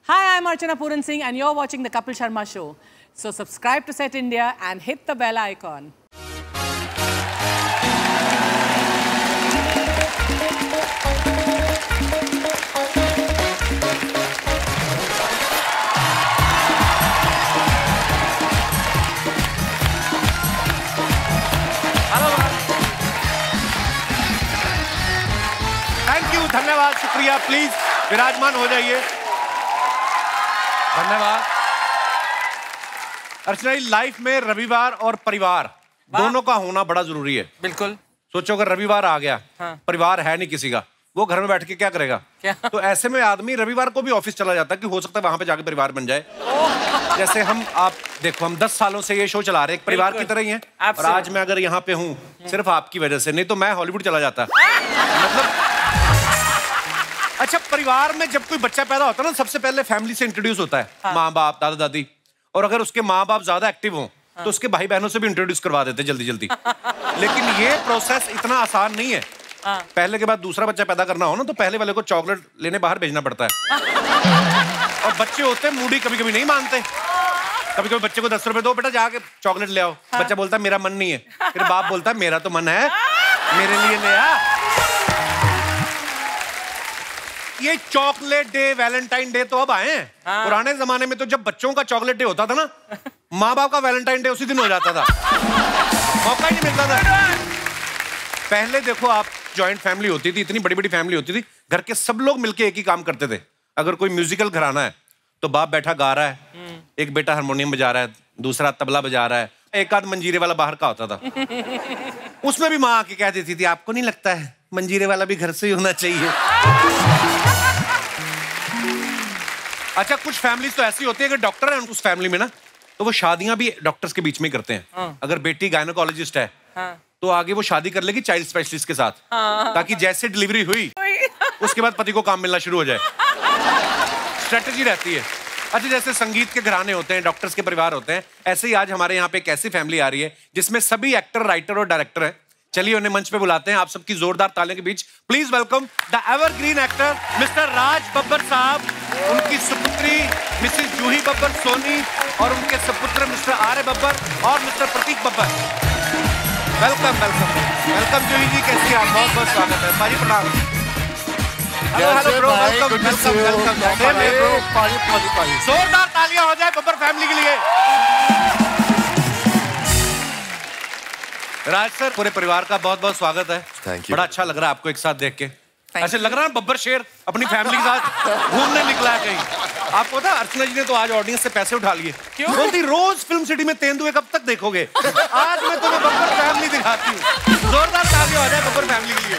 Hi, I'm Archana Puran Singh and you're watching the Kapil Sharma show. So subscribe to Set India and hit the bell icon. Thank you, धन्यवाद, शुक्रिया। Please विराजमान हो जाइए। धन्यवाद। अर्चना, life में रविवार और परिवार दोनों का होना बड़ा जरूरी है। बिल्कुल। सोचो अगर रविवार आ गया, परिवार है नहीं किसी का, वो घर में बैठ के क्या करेगा? क्या? तो ऐसे में आदमी रविवार को भी ऑफिस चला जाता है कि हो सकता है वहां पे जाके परिवार बन जाए। जैसे आप देखो, हम 10 सालों से ये शो चला रहे हैं, एक परिवार की तरह ही है। और आज मैं अगर यहाँ पे हूँ सिर्फ आपकी वजह से, नहीं तो मैं हॉलीवुड चला जाता। मतलब अच्छा, परिवार में जब कोई बच्चा पैदा होता है ना, सबसे पहले फैमिली से इंट्रोड्यूस होता है। माँ बाप, दादा दादी, और अगर उसके माँ बाप ज्यादा एक्टिव हों तो उसके भाई बहनों से भी इंट्रोड्यूस करवा देते जल्दी जल्दी। लेकिन ये प्रोसेस इतना आसान नहीं है। पहले के बाद दूसरा बच्चा पैदा करना हो ना, तो पहले वाले को चॉकलेट लेने बाहर भेजना पड़ता है। और बच्चे होते हैं मूडी, कभी कभी नहीं मानते। कभी कभी बच्चे को 10 रुपए दो, बेटा जाके चॉकलेट ले आओ। बच्चा बोलता है मेरा मन नहीं है। फिर बाप बोलता है मेरा तो मन है, मेरे लिए ले आ। ये चॉकलेट डे, वैलेंटाइन डे तो अब आए हैं। पुराने जमाने में तो जब बच्चों का चॉकलेट डे होता था ना, माँ बाप का वैलेंटाइन डे उसी दिन हो जाता था। मौका ही नहीं मिलता था। पहले देखो, आप जॉइंट फैमिली होती थी, इतनी बड़ी बड़ी फैमिली होती थी, घर के सब लोग मिलके एक ही काम करते थे। अगर कोई म्यूजिकल घराना है तो बाप बैठा गा रहा है, एक बेटा हारमोनियम बजा रहा है, दूसरा तबला बजा रहा है, एक आध मंजीरे वाला बाहर का होता था। उसमें भी माँ आके कह देती थी, आपको नहीं लगता है मंजीरे वाला भी घर से ही होना चाहिए? अच्छा, कुछ फैमिलीज तो ऐसी होती है कि डॉक्टर है उस फैमिली में ना, तो वो शादियां भी डॉक्टर्स के बीच में करते हैं। अगर बेटी गायनोकोलॉजिस्ट है तो आगे वो शादी कर लेगी चाइल्ड स्पेशलिस्ट के साथ, ताकि जैसे डिलीवरी हुई उसके बाद पति को काम मिलना शुरू हो जाए। स्ट्रेटजी रहती है। अच्छा, जैसे संगीत के घराने होते हैं, डॉक्टर्स के परिवार होते हैं, ऐसे ही आज हमारे यहाँ पे एक ऐसी फैमिली आ रही है जिसमें सभी एक्टर, राइटर और डायरेक्टर है। चलिए उन्हें मंच पे बुलाते हैं। आप सबकी जोरदार तालियों के बीच please welcome the evergreen actor Mr Raj Babbar साहब, उनकी सुपुत्री मिसेस जूही बब्बर सोनी और उनके सुपुत्र मिस्टर आर्य बब्बर और Mr Prateek Babbar. Welcome welcome welcome Juhi ji, कैसी आप? बहुत बहुत स्वागत है। पाजी प्रणाम। Hello bro, welcome welcome welcome. जोरदार तालियां हो जाए बब्बर फैमिली के लिए। राज सर, पूरे परिवार का बहुत बहुत स्वागत है। Thank you. बड़ा अच्छा लग रहा है आपको एक साथ देख के। ऐसे लग रहा है बब्बर शेर अपनी फैमिली के साथ घूमने निकला है कहीं। आपको पता, अर्चना जी ने तो आज ऑडियंस से पैसे उठा लिए। क्यों? बोलती रोज फिल्म सिटी में तेंदुए कब तक देखोगे, आज मैं तुम्हें बब्बर फैमिली दिखाती हूँ। जोरदार तालियां हो जाए बब्बर फैमिली के लिए।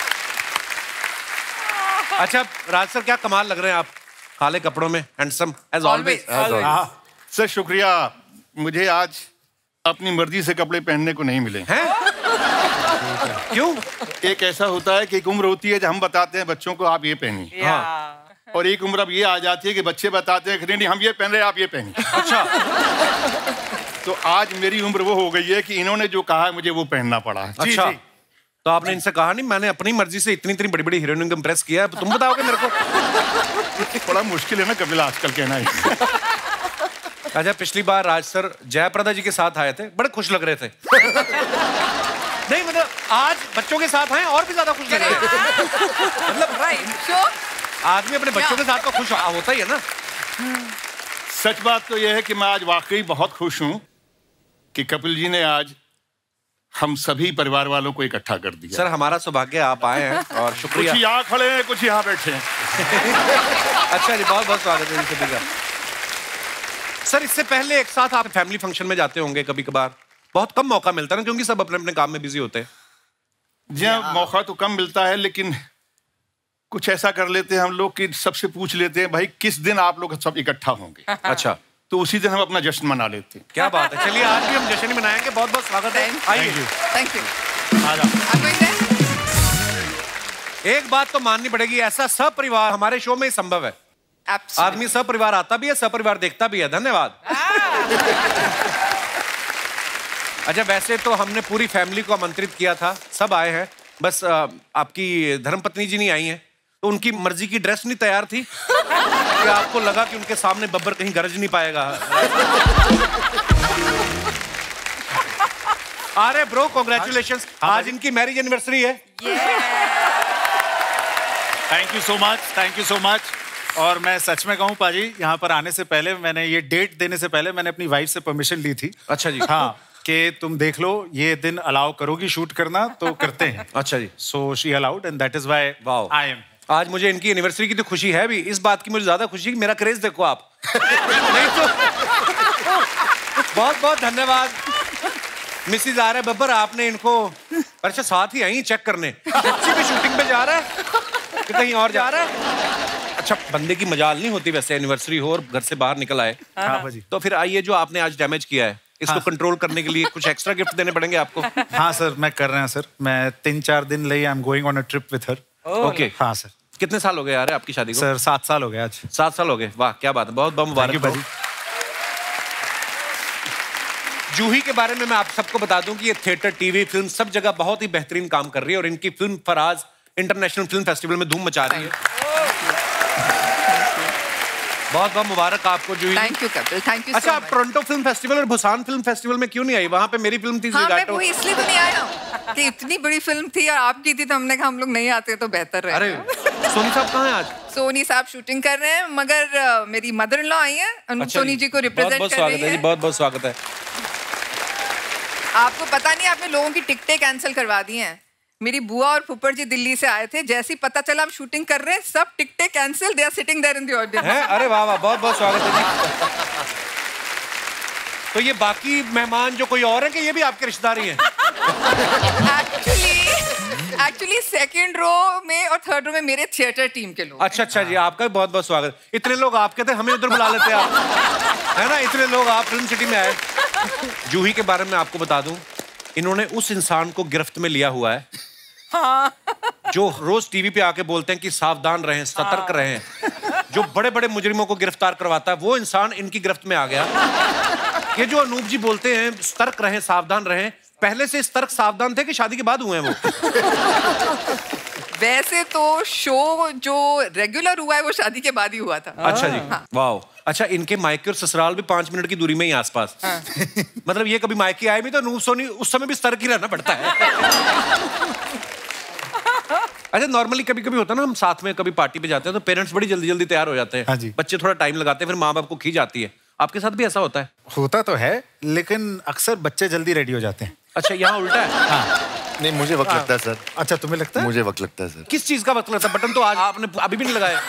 अच्छा राज सर, क्या कमाल लग रहे हैं आप काले कपड़ों में, हैंडसम एज ऑलवेज। सर शुक्रिया, मुझे आज अपनी मर्जी से कपड़े पहनने को नहीं मिले हैं। क्यों? एक ऐसा होता है कि एक उम्र होती है जब हम बताते हैं बच्चों को आप ये पहनिए, और एक उम्र अब ये आ जाती है कि बच्चे बताते हैं नहीं हम ये पहन रहे हैं, आप ये पहनिए। अच्छा। तो आज मेरी उम्र वो हो गई है कि इन्होंने जो कहा है मुझे वो पहनना पड़ा है। अच्छा। जी। तो आपने इनसे कहा नहीं मैंने अपनी मर्जी से इतनी इतनी बड़ी बड़ी हीरोइन को इम्प्रेस किया है, तुम बताओगे मेरे को? बड़ा मुश्किल है ना कपिल आजकल कहना है। अच्छा, पिछली बार राज सर जयप्रदा जी के साथ आए थे, बड़े खुश लग रहे थे। नहीं मतलब आज बच्चों के साथ आए और भी ज्यादा खुश लग रहे थे। मतलब आदमी अपने बच्चों के साथ तो खुश होता ही है ना। सच बात तो यह है कि मैं आज वाकई बहुत खुश हूं कि कपिल जी ने आज हम सभी परिवार वालों को इकट्ठा कर दिया। सर हमारा सौभाग्य आप आए हैं और शुक्रिया। कुछ यहाँ खड़े हैं, कुछ यहाँ बैठे हैं। अच्छा जी, बहुत बहुत स्वागत है सभी का। सर इससे पहले एक साथ आप फैमिली फंक्शन में जाते होंगे कभी कभार? बहुत कम मौका मिलता है ना, क्योंकि सब अपने अपने काम में बिजी होते हैं। जी हाँ, मौका तो कम मिलता है, लेकिन कुछ ऐसा कर लेते हैं हम लोग कि सबसे पूछ लेते हैं भाई किस दिन आप लोग सब इकट्ठा होंगे। अच्छा, तो उसी दिन हम अपना जश्न मना लेते हैं। क्या बात है। चलिए आज भी हम जश्न ही मनाएंगे। बहुत बहुत स्वागत है। आइए। Thank you. एक बात तो माननी पड़ेगी, ऐसा सपरिवार हमारे शो में संभव है। आदमी सपरिवार आता भी है, सपरिवार देखता भी है। धन्यवाद। अच्छा, वैसे तो हमने पूरी फैमिली को आमंत्रित किया था, सब आए हैं, बस आपकी धर्मपत्नी जी नहीं आई हैं, तो उनकी मर्जी की ड्रेस नहीं तैयार थी कि आपको लगा कि उनके सामने बब्बर कहीं गरज नहीं पाएगा? अरे ब्रो, कॉन्ग्रेचुलेशंस, आज इनकी मैरिज एनिवर्सरी है। Thank you so much, thank you so much. और मैं सच में कहूँ पाजी, यहाँ पर आने से पहले मैंने ये डेट देने से पहले मैंने अपनी वाइफ से परमिशन ली थी। अच्छा जी। हाँ, कि तुम देख लो ये दिन अलाउ करोगी शूट करना तो करते हैं। अच्छा जी। So she allowed and that is why I am. आज मुझे इनकी एनिवर्सरी की तो खुशी है भी, इस बात की मुझे ज्यादा खुशी कि मेरा क्रेज देखो आप। नहीं तो बहुत बहुत धन्यवाद मिसिज आर्या बब्बर, आपने इनको। अच्छा, साथ ही आई चेक करने, बच्ची भी शूटिंग पे जा रहा है कि कहीं और जा रहा है? अच्छा, बंदे की मजाल नहीं होती वैसे एनिवर्सरी हो और घर से बाहर निकल आए। हाँ जी। तो फिर आइए, जो आपने आज डैमेज किया है इसको कंट्रोल करने के लिए कुछ एक्स्ट्रा गिफ्ट देने पड़ेंगे आपको। हाँ सर, मैं कर रहे हैं सर। मैं 3-4 दिन लिए I am going on a trip with her. Okay. हाँ सर। कितने साल हो गए यार आपकी शादी को? सर 7 साल हो गए आज। 7 साल हो गए, वाह क्या बात है, बहुत बहुत मुबारक। जूही के बारे में मैं आप सबको बता दूं कि ये थिएटर, टीवी, फिल्म सब जगह बहुत ही बेहतरीन काम कर रही है और इनकी film Faraaz international film festival में धूम मचा रही है। बहुत बहुत मुबारक आपको Juhi. Thank you Kapil, thank you. अच्छा, आप टोरंटो फिल्म फेस्टिवल और बुसान फिल्म फेस्टिवल में क्यों नहीं आई? वहाँ पे मेरी फिल्म थी। हाँ, मैं वो इसलिए तो नहीं आया कि इतनी बड़ी फिल्म थी और आपकी थी, तो हमने कहा हम लोग नहीं आते तो बेहतर रहे। अरे सोनी साहब कहाँ हैं आज? सोनी साहब शूटिंग कर रहे हैं, मगर मेरी मदर इन लॉ आई है, अनूप सोनी जी को रिप्रेजेंट कर रही है। बहुत बहुत स्वागत है। आपको पता नहीं, आपने लोगों की टिकटें कैंसिल करवा दी हैं। मेरी बुआ और फुफड़ जी दिल्ली से आए थे, जैसे ही पता चला हम शूटिंग कर रहे हैं, सब टिकटें cancel, they are sitting there in the audience. अरे वाह वाह, बहुत बहुत स्वागत है जी। तो ये बाकी मेहमान जो कोई और है कि ये भी आपके रिश्तेदार ही हैं? एक्चुअली सेकंड रो में और थर्ड रो में मेरे थिएटर टीम के लोग। अच्छा जी, आपका भी बहुत बहुत स्वागत। इतने लोग आपके थे, हमें उधर बुला लेते आप, है ना? इतने लोग आप फिल्म सिटी में आए। जूही के बारे में आपको बता दूं, इन्होंने उस इंसान को गिरफ्त में लिया हुआ है जो रोज टीवी पे आके बोलते हैं कि सावधान रहें, सतर्क रहें, जो बड़े बड़े मुजरिमों को गिरफ्तार करवाता है, वो इंसान इनकी गिरफ्त में आ गया। ये जो अनूप जी बोलते हैं सतर्क रहें, सावधान रहें, पहले से सतर्क सावधान थे कि शादी के बाद हुए हैं वो? वैसे तो शो जो रेगुलर हुआ है वो शादी के बाद ही हुआ था। अच्छा जी। हाँ। वाह। अच्छा, इनके मायके और ससुराल भी 5 मिनट की दूरी में ही आसपास। हाँ। मतलब ये कभी मायके आए भी तो अनूप सोनी उस समय भी सतर्क ही रहना पड़ता है। अच्छा, नॉर्मली कभी कभी होता है ना, हम साथ में कभी पार्टी पे जाते हैं तो पेरेंट्स बड़ी जल्दी जल्दी तैयार हो जाते हैं। हाँ जी। बच्चे थोड़ा टाइम लगाते हैं, फिर माँ बाप को खींच आती है। आपके साथ भी ऐसा होता है? होता तो है, लेकिन अक्सर बच्चे जल्दी रेडी हो जाते हैं। अच्छा, यहाँ उल्टा है? हाँ। नहीं, मुझे वक्त लगता है सर। अच्छा, तुम्हें लगता है? मुझे वक्त लगता है सर। किस चीज का वक्त लगता है? बटन तो आज आपने अभी भी नहीं लगाया।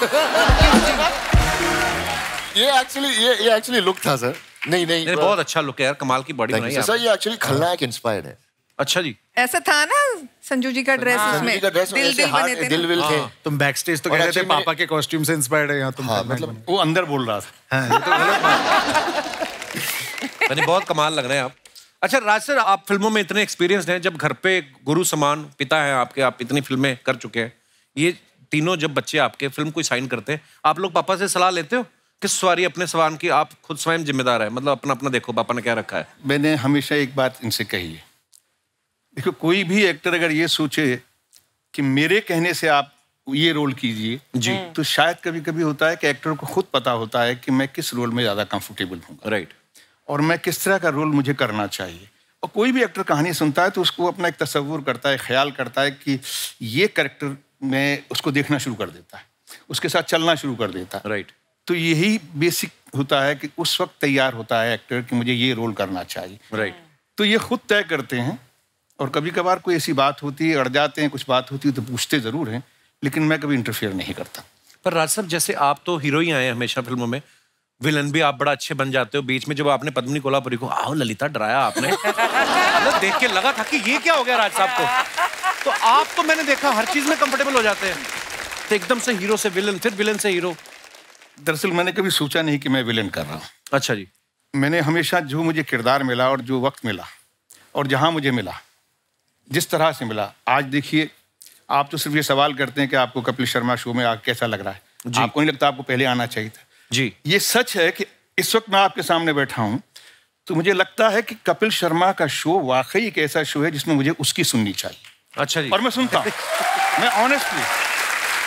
ये एक्चुअली लुक था सर। नहीं, बहुत अच्छा लुक है यार, कमाल की बॉडी बनाई है सर। ये एक्चुअली खलनायक इंस्पायर्ड है। अच्छा जी। ऐसा था ना संजू जी का ड्रेस, उसमें दिल विल थे। तुम बैक स्टेज तो कह रहे थे पापा के कॉस्ट्यूम से इंस्पायर्ड है, यहाँ तुम मतलब वो अंदर बोल रहा था। ये तो गलत बात है। बहुत कमाल लग रहे हैं आप। अच्छा राज सर, आप फिल्मों में इतने एक्सपीरियंस हैं, जब घर पे गुरु समान पिता है आपके, आप इतनी फिल्में कर चुके हैं, ये तीनों जब बच्चे आपके फिल्म कोई साइन करते हैं, आप लोग पापा से सलाह लेते हो किस सवारी अपने सवान की? आप खुद स्वयं जिम्मेदार है, मतलब अपना अपना देखो पापा ने क्या रखा है। मैंने हमेशा एक बात इनसे कही है, देखो कोई भी एक्टर अगर ये सोचे कि मेरे कहने से आप ये रोल कीजिए जी, तो शायद कभी कभी होता है कि एक्टर को खुद पता होता है कि मैं किस रोल में ज्यादा कंफर्टेबल हूँ, राइट, और मैं किस तरह का रोल मुझे करना चाहिए। और कोई भी एक्टर कहानी सुनता है तो उसको अपना एक तस्वुर करता है, ख्याल करता है कि ये कैरेक्टर में उसको देखना शुरू कर देता है, उसके साथ चलना शुरू कर देता है, राइट। तो यही बेसिक होता है कि उस वक्त तैयार होता है एक्टर कि मुझे ये रोल करना चाहिए, राइट। तो ये खुद तय करते हैं। और कभी कभार कोई ऐसी बात होती है, अड़ जाते हैं, कुछ बात होती है तो पूछते जरूर हैं, लेकिन मैं कभी इंटरफेयर नहीं करता। पर राज साहब, जैसे आप तो हीरो ही आए हैं हमेशा फिल्मों में, विलन भी आप बड़ा अच्छे बन जाते हो। बीच में जब आपने पद्मिनी कोल्हापुरी को आओ ललिता डराया आपने, मतलब देख के लगा था कि ये क्या हो गया राज साहब को। तो आप तो मैंने देखा हर चीज में कंफर्टेबल हो जाते हैं, तो एकदम से हीरो से विलन, फिर विलन से हीरो। दरअसल मैंने कभी सोचा नहीं कि मैं विलन कर रहा हूँ। अच्छा जी। मैंने हमेशा जो मुझे किरदार मिला और जो वक्त मिला और जहाँ मुझे मिला, जिस तरह से मिला, आज देखिए आप तो सिर्फ ये सवाल करते हैं कि आपको कपिल शर्मा शो में कैसा लग रहा है, आपको नहीं लगता आपको पहले आना चाहिए था? जी, ये सच है कि इस वक्त मैं आपके सामने बैठा हूं तो मुझे लगता है कि कपिल शर्मा का शो वाकई एक ऐसा शो है जिसमें मुझे उसकी सुननी चाहिए। अच्छा जी। और मैं सुनता हूं, मैं ऑनेस्टली,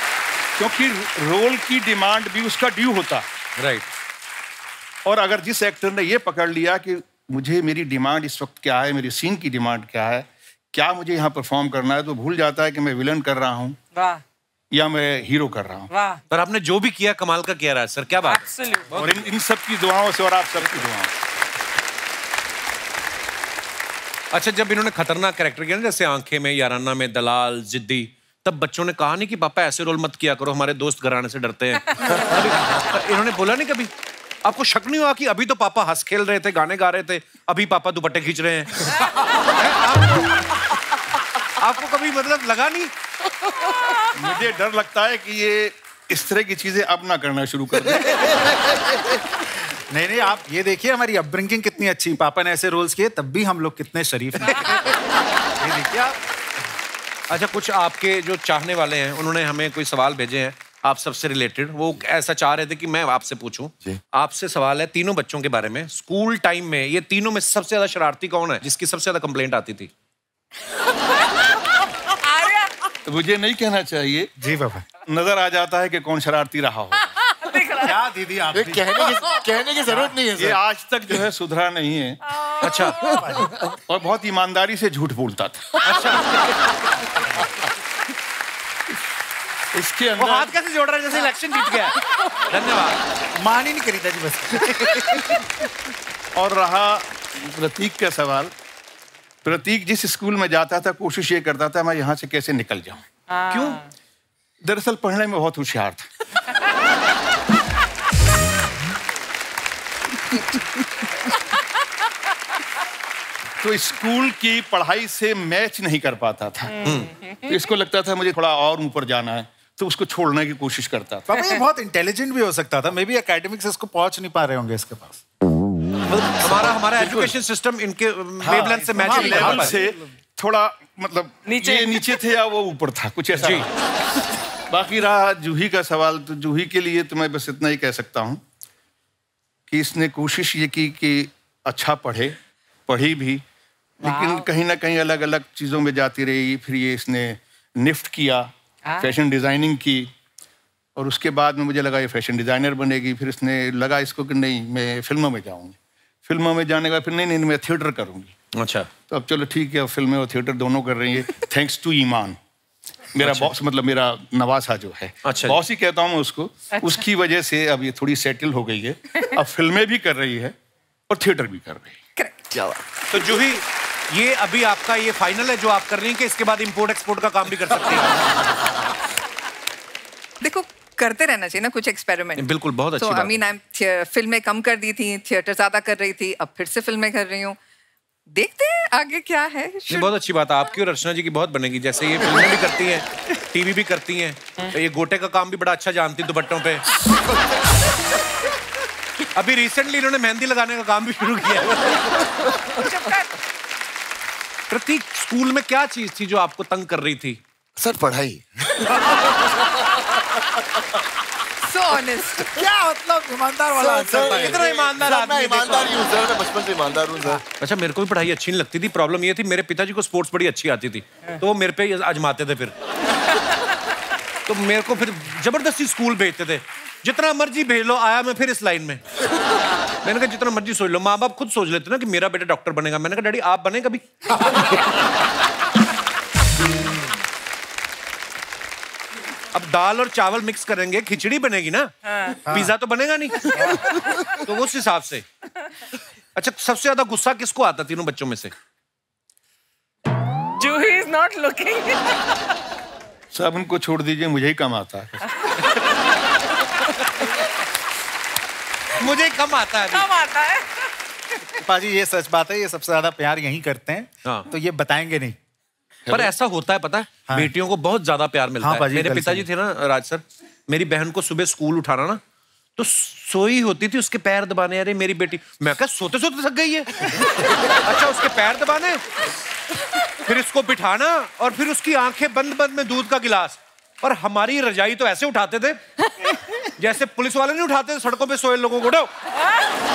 क्योंकि रोल की डिमांड भी उसका ड्यू होता। राइट। और अगर जिस एक्टर ने ये पकड़ लिया कि मुझे मेरी डिमांड इस वक्त क्या है, मेरी सीन की डिमांड क्या है, क्या मुझे यहाँ परफॉर्म करना है, तो भूल जाता है कि मैं विलन कर रहा हूँ या मैं हीरो कर रहा हूँ। पर आपने जो भी किया कमाल का किया राज सर, क्या बात। और इन सब की दुआओं से और आप सबकी दुआओं से। अच्छा, जब इन्होंने खतरनाक कैरेक्टर किया ना, जैसे आंखें में, याराना में, दलाल, जिद्दी, तब बच्चों ने कहा नहीं कि पापा ऐसे रोल मत किया करो, हमारे दोस्त घर आने से डरते हैं। इन्होंने बोला नहीं कभी? आपको शक नहीं हुआ कि अभी तो पापा हंस खेल रहे थे, गाने गा रहे थे, अभी पापा दुपट्टे खींच रहे हैं? आपको कभी मतलब लगा नहीं? मुझे डर लगता है कि ये इस तरह की चीजें अब ना करना शुरू कर दें। नहीं, आप ये देखिए हमारी अपब्रिंगिंग कितनी अच्छी। पापा ने ऐसे रोल्स किए तब भी हम लोग कितने शरीफ हैं। ये देखिए आप। अच्छा, कुछ आपके जो चाहने वाले हैं उन्होंने हमें कोई सवाल भेजे हैं आप सबसे रिलेटेड। वो ऐसा चाह रहे थे कि मैं आपसे पूछूं। आपसे सवाल है तीनों बच्चों के बारे में। स्कूल टाइम में ये तीनों में सबसे ज्यादा शरारती कौन है, जिसकी सबसे ज्यादा कंप्लेंट आती थी? मुझे नहीं कहना चाहिए जी बाबा। नजर आ जाता है कि कौन शरारती रहा हो। क्या दीदी आप कहने की जरूरत नहीं है ये आज तक जो है सुधरा नहीं है। अच्छा। और बहुत ईमानदारी से झूठ बोलता था। अच्छा। इसके वो अंदर हाथ कैसे जोड़ रहा है जैसे इलेक्शन जीत गया? धन्यवाद। मान ही नहीं करी था जी बस। और रहा प्रतीक का सवाल। प्रतीक जिस स्कूल में जाता था कोशिश ये करता था मैं यहाँ से कैसे निकल जाऊं। क्यों? दरअसल पढ़ने में बहुत होशियार था। तो स्कूल की पढ़ाई से मैच नहीं कर पाता था। तो इसको लगता था मुझे थोड़ा और ऊपर जाना है, तो उसको छोड़ने की कोशिश करता था। पापा ये बहुत इंटेलिजेंट भी हो सकता था। मे बी एकेडमिक्स इसको पहुंच नहीं पा रहे होंगे इसके पास। हमारा एजुकेशन सिस्टम इनके वेवलेंथ से मैच नहीं कर पा से थोड़ा मतलब ये नीचे थे या वो ऊपर था, कुछ ऐसा। बाकी रहा जूही का सवाल, तो जूही के लिए तो मैं बस इतना ही कह सकता हूँ कि इसने कोशिश ये की कि अच्छा पढ़ी भी, लेकिन कहीं ना कहीं अलग अलग चीज़ों में जाती रही। फिर ये इसने निफ्ट किया, फैशन डिज़ाइनिंग की, और उसके बाद में मुझे लगा ये फैशन डिज़ाइनर बनेगी। फिर इसने लगा इसको कि नहीं मैं फिल्मों में जाऊँगी। फिल्मों में जाने का फिर नहीं मैं थिएटर करूँगी। अच्छा। तो अब चलो ठीक है, फिल्में और थिएटर दोनों कर रही है, थैंक्स टू ईमान। मेरा बॉस मतलब मेरा नवासा जो है, बॉस ही कहता हूँ मैं उसको। उसकी वजह से अब ये थोड़ी सेटल हो गई है। अब फिल्में भी कर रही है और थिएटर भी कर रही है। तो जूही, ये अभी आपका ये फाइनल है जो आप कर रही हैं कि इसके बाद इंपोर्ट एक्सपोर्ट का काम भी कर सकती हैं? देखो, करते रहना चाहिए ना कुछ एक्सपेरिमेंट। बिल्कुल, बहुत अच्छी बात। तो I mean, फिल्में कम कर दी थी, थिएटर ज्यादा कर रही थी, अब फिर से फिल्में कर रही हूँ। देखते हैं आगे क्या है। बहुत अच्छी बात है। आपकी और अर्चना जी की बहुत बनेगी। जैसे ये फिल्में भी करती हैं, टीवी भी करती हैं, तो ये गोटे का काम भी बड़ा अच्छा जानती दुपट्टों पे। अभी रिसेंटली इन्होंने मेहंदी लगाने का काम भी शुरू किया है। प्रतीक, स्कूल में क्या चीज थी जो आपको तंग कर रही थी? सर पढ़ाई। So honest. क्या मतलब ईमानदार वाला आंसर? कितना ईमानदार आदमी है। ईमानदार ही हूँ सर, मैं बचपन से ईमानदार हूँ सर। अच्छा, मेरे को भी पढ़ाई अच्छी नहीं लगती थी। प्रॉब्लम ये थी मेरे पिताजी को स्पोर्ट्स बड़ी अच्छी आती थी, तो वो मेरे पे आजमाते थे। फिर तो मेरे को फिर जबरदस्ती स्कूल भेजते थे। जितना मर्जी भेज लो, आया मैं फिर इस लाइन में। मैंने कहा जितना मर्जी सोच लो। माँ बाप खुद सोच लेते ना कि मेरा बेटा डॉक्टर बनेगा। मैंने कहा डैडी आप बने कभी? अब दाल और चावल मिक्स करेंगे, खिचड़ी बनेगी ना। पिज्जा तो बनेगा नहीं। तो उस हिसाब से। अच्छा, सबसे ज्यादा गुस्सा किसको आता तीनों बच्चों में से? Juhi is not looking. सब उनको छोड़ दीजिए, मुझे ही कम आता है। मुझे कम आता है। कम आता है। पाजी ये सच बात है, ये सबसे ज्यादा प्यार यहीं करते हैं। हाँ। तो ये बताएंगे नहीं। पर ऐसा होता है पता है, हाँ। बेटियों को बहुत ज्यादा प्यार मिलता है। मेरे पिताजी थे ना राज सर, मेरी बहन को सुबह स्कूल उठाना ना, तो सोई होती थी, उसके पैर दबाने। अरे मेरी बेटी, मैं कहा सोते सोते थक गई है। अच्छा, उसके पैर दबाने, फिर इसको बिठाना, और फिर उसकी आंखें बंद बंद में दूध का गिलास। और हमारी रजाई तो ऐसे उठाते थे जैसे पुलिस वाले नहीं उठाते थे सड़कों पे सोए लोगों को। उठो,